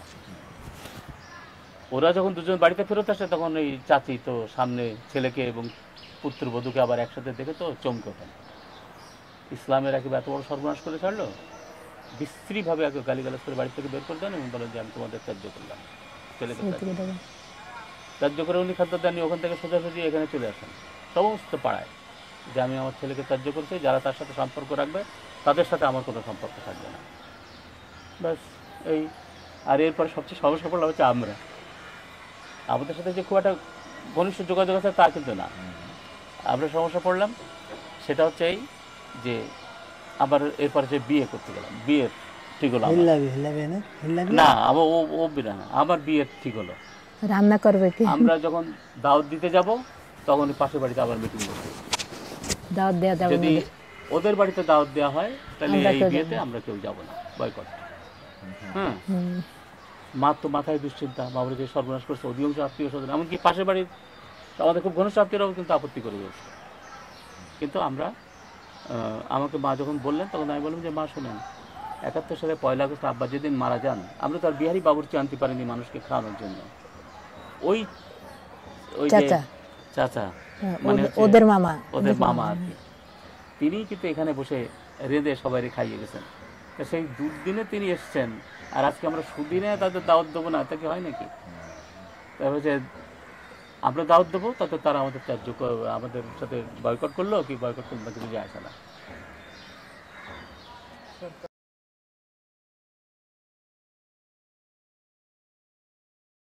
ওরা যখন দুজন বাড়িতে ফেরত আসে তখন ওই চাচি তো সামনে ছেলেকে এবং পুত্রবধূকে আবার একসাথে দেখে তো চমকে ওঠেন। ইসলামের একেবারে এত বড় সর্বনাশ করে ছাড়লো, বিশ্রীভাবে একে গালিগালাজ করে বাড়ি থেকে বের করে দেন এবং বলেন যে আমি তোমাদের ত্যায্য করলাম, ছেলেকে সেই ত্যায্য থেকে দেখো। ত্যায্য করে উনি খাদ্য দেননি, ওখান থেকে সোজাসুজি এখানে চলে আসেন সমস্ত পাড়ায় যে আমি আমার ছেলেকে ত্যায্য করছি, যারা তার সাথে সম্পর্ক রাখবে তাদের সাথে আমার কোনো সম্পর্ক থাকবে না, ব্যাস এই। আর এরপরে সবচেয়ে সমস্যা পড়লো হচ্ছে আমরা, আমাদের সাথে যে খুব একটা ঘনিষ্ঠ যোগাযোগ আছে তা কিন্তু না, আমরা সমস্যা পড়লাম সেটা হচ্ছে এই যে আবার এরপরে যে বিয়ে করতে গেলাম, বিয়ের ঠিক হলো আমার। হিল্লাবি, হিল্লাবি না? হিল্লাবি? না আমার ও ও বিয়ে না, আমার বিয়ের ঠিক হলো। রান্না করবে কি? আমরা যখন দাওয়াত দিতে যাব তখন পাশের বাড়িতে আবার মিটিং বসে, দাওয়াত দেওয়া যাবে যদি না। ওদের বাড়িতে দাওয়াত দেওয়া হয় তাহলে আমরা এই কেউ বিয়েতে যাবো না। আমরা কেউ যাব না, বয়কট। হ্যাঁ, হুম। মা তো মাথায় দুশ্চিন্তা, বাবুরে যে সর্বনাশ করছে, অধিকাংশ আত্মীয় স্বজন এমনকি পাশের বাড়ির আমাদের খুব ঘনিষ্ঠ আত্মীয়রাও কিন্তু আপত্তি করে দিয়েছে। কিন্তু আমরা আহ, আমাকে মা যখন বললেন তখন আমি বললাম যে মা শোনেন, একাত্তর সালে পয়লা আগস্ট আব্বা যেদিন মারা যান আমরা তো আর বিহারি বাবুর্চি আনতে পারিনি মানুষকে খাওয়ানোর জন্য। ওই ওই যে চাচা। চাচা হ্যাঁ, মানে ওদের- হচ্ছে ওদের মামা। ওদের মামা আর কি, তিনি কিন্তু এখানে বসে রেঁধে সবাই খাইয়ে গেছেন। তা সেই দুদিনে তিনি এসছেন, আর আজকে আমরা সুদিনে তাদের দাওয়াত দেবো না, তা কি হয় নাকি? তারপর যে আমরা দাওয়াত দেবো তাতে তারা আমাদের ত্যায্য কর- আমাদের সাথে বয়কট করলো কি বয়কট করলো না কিছু যায় আসে না।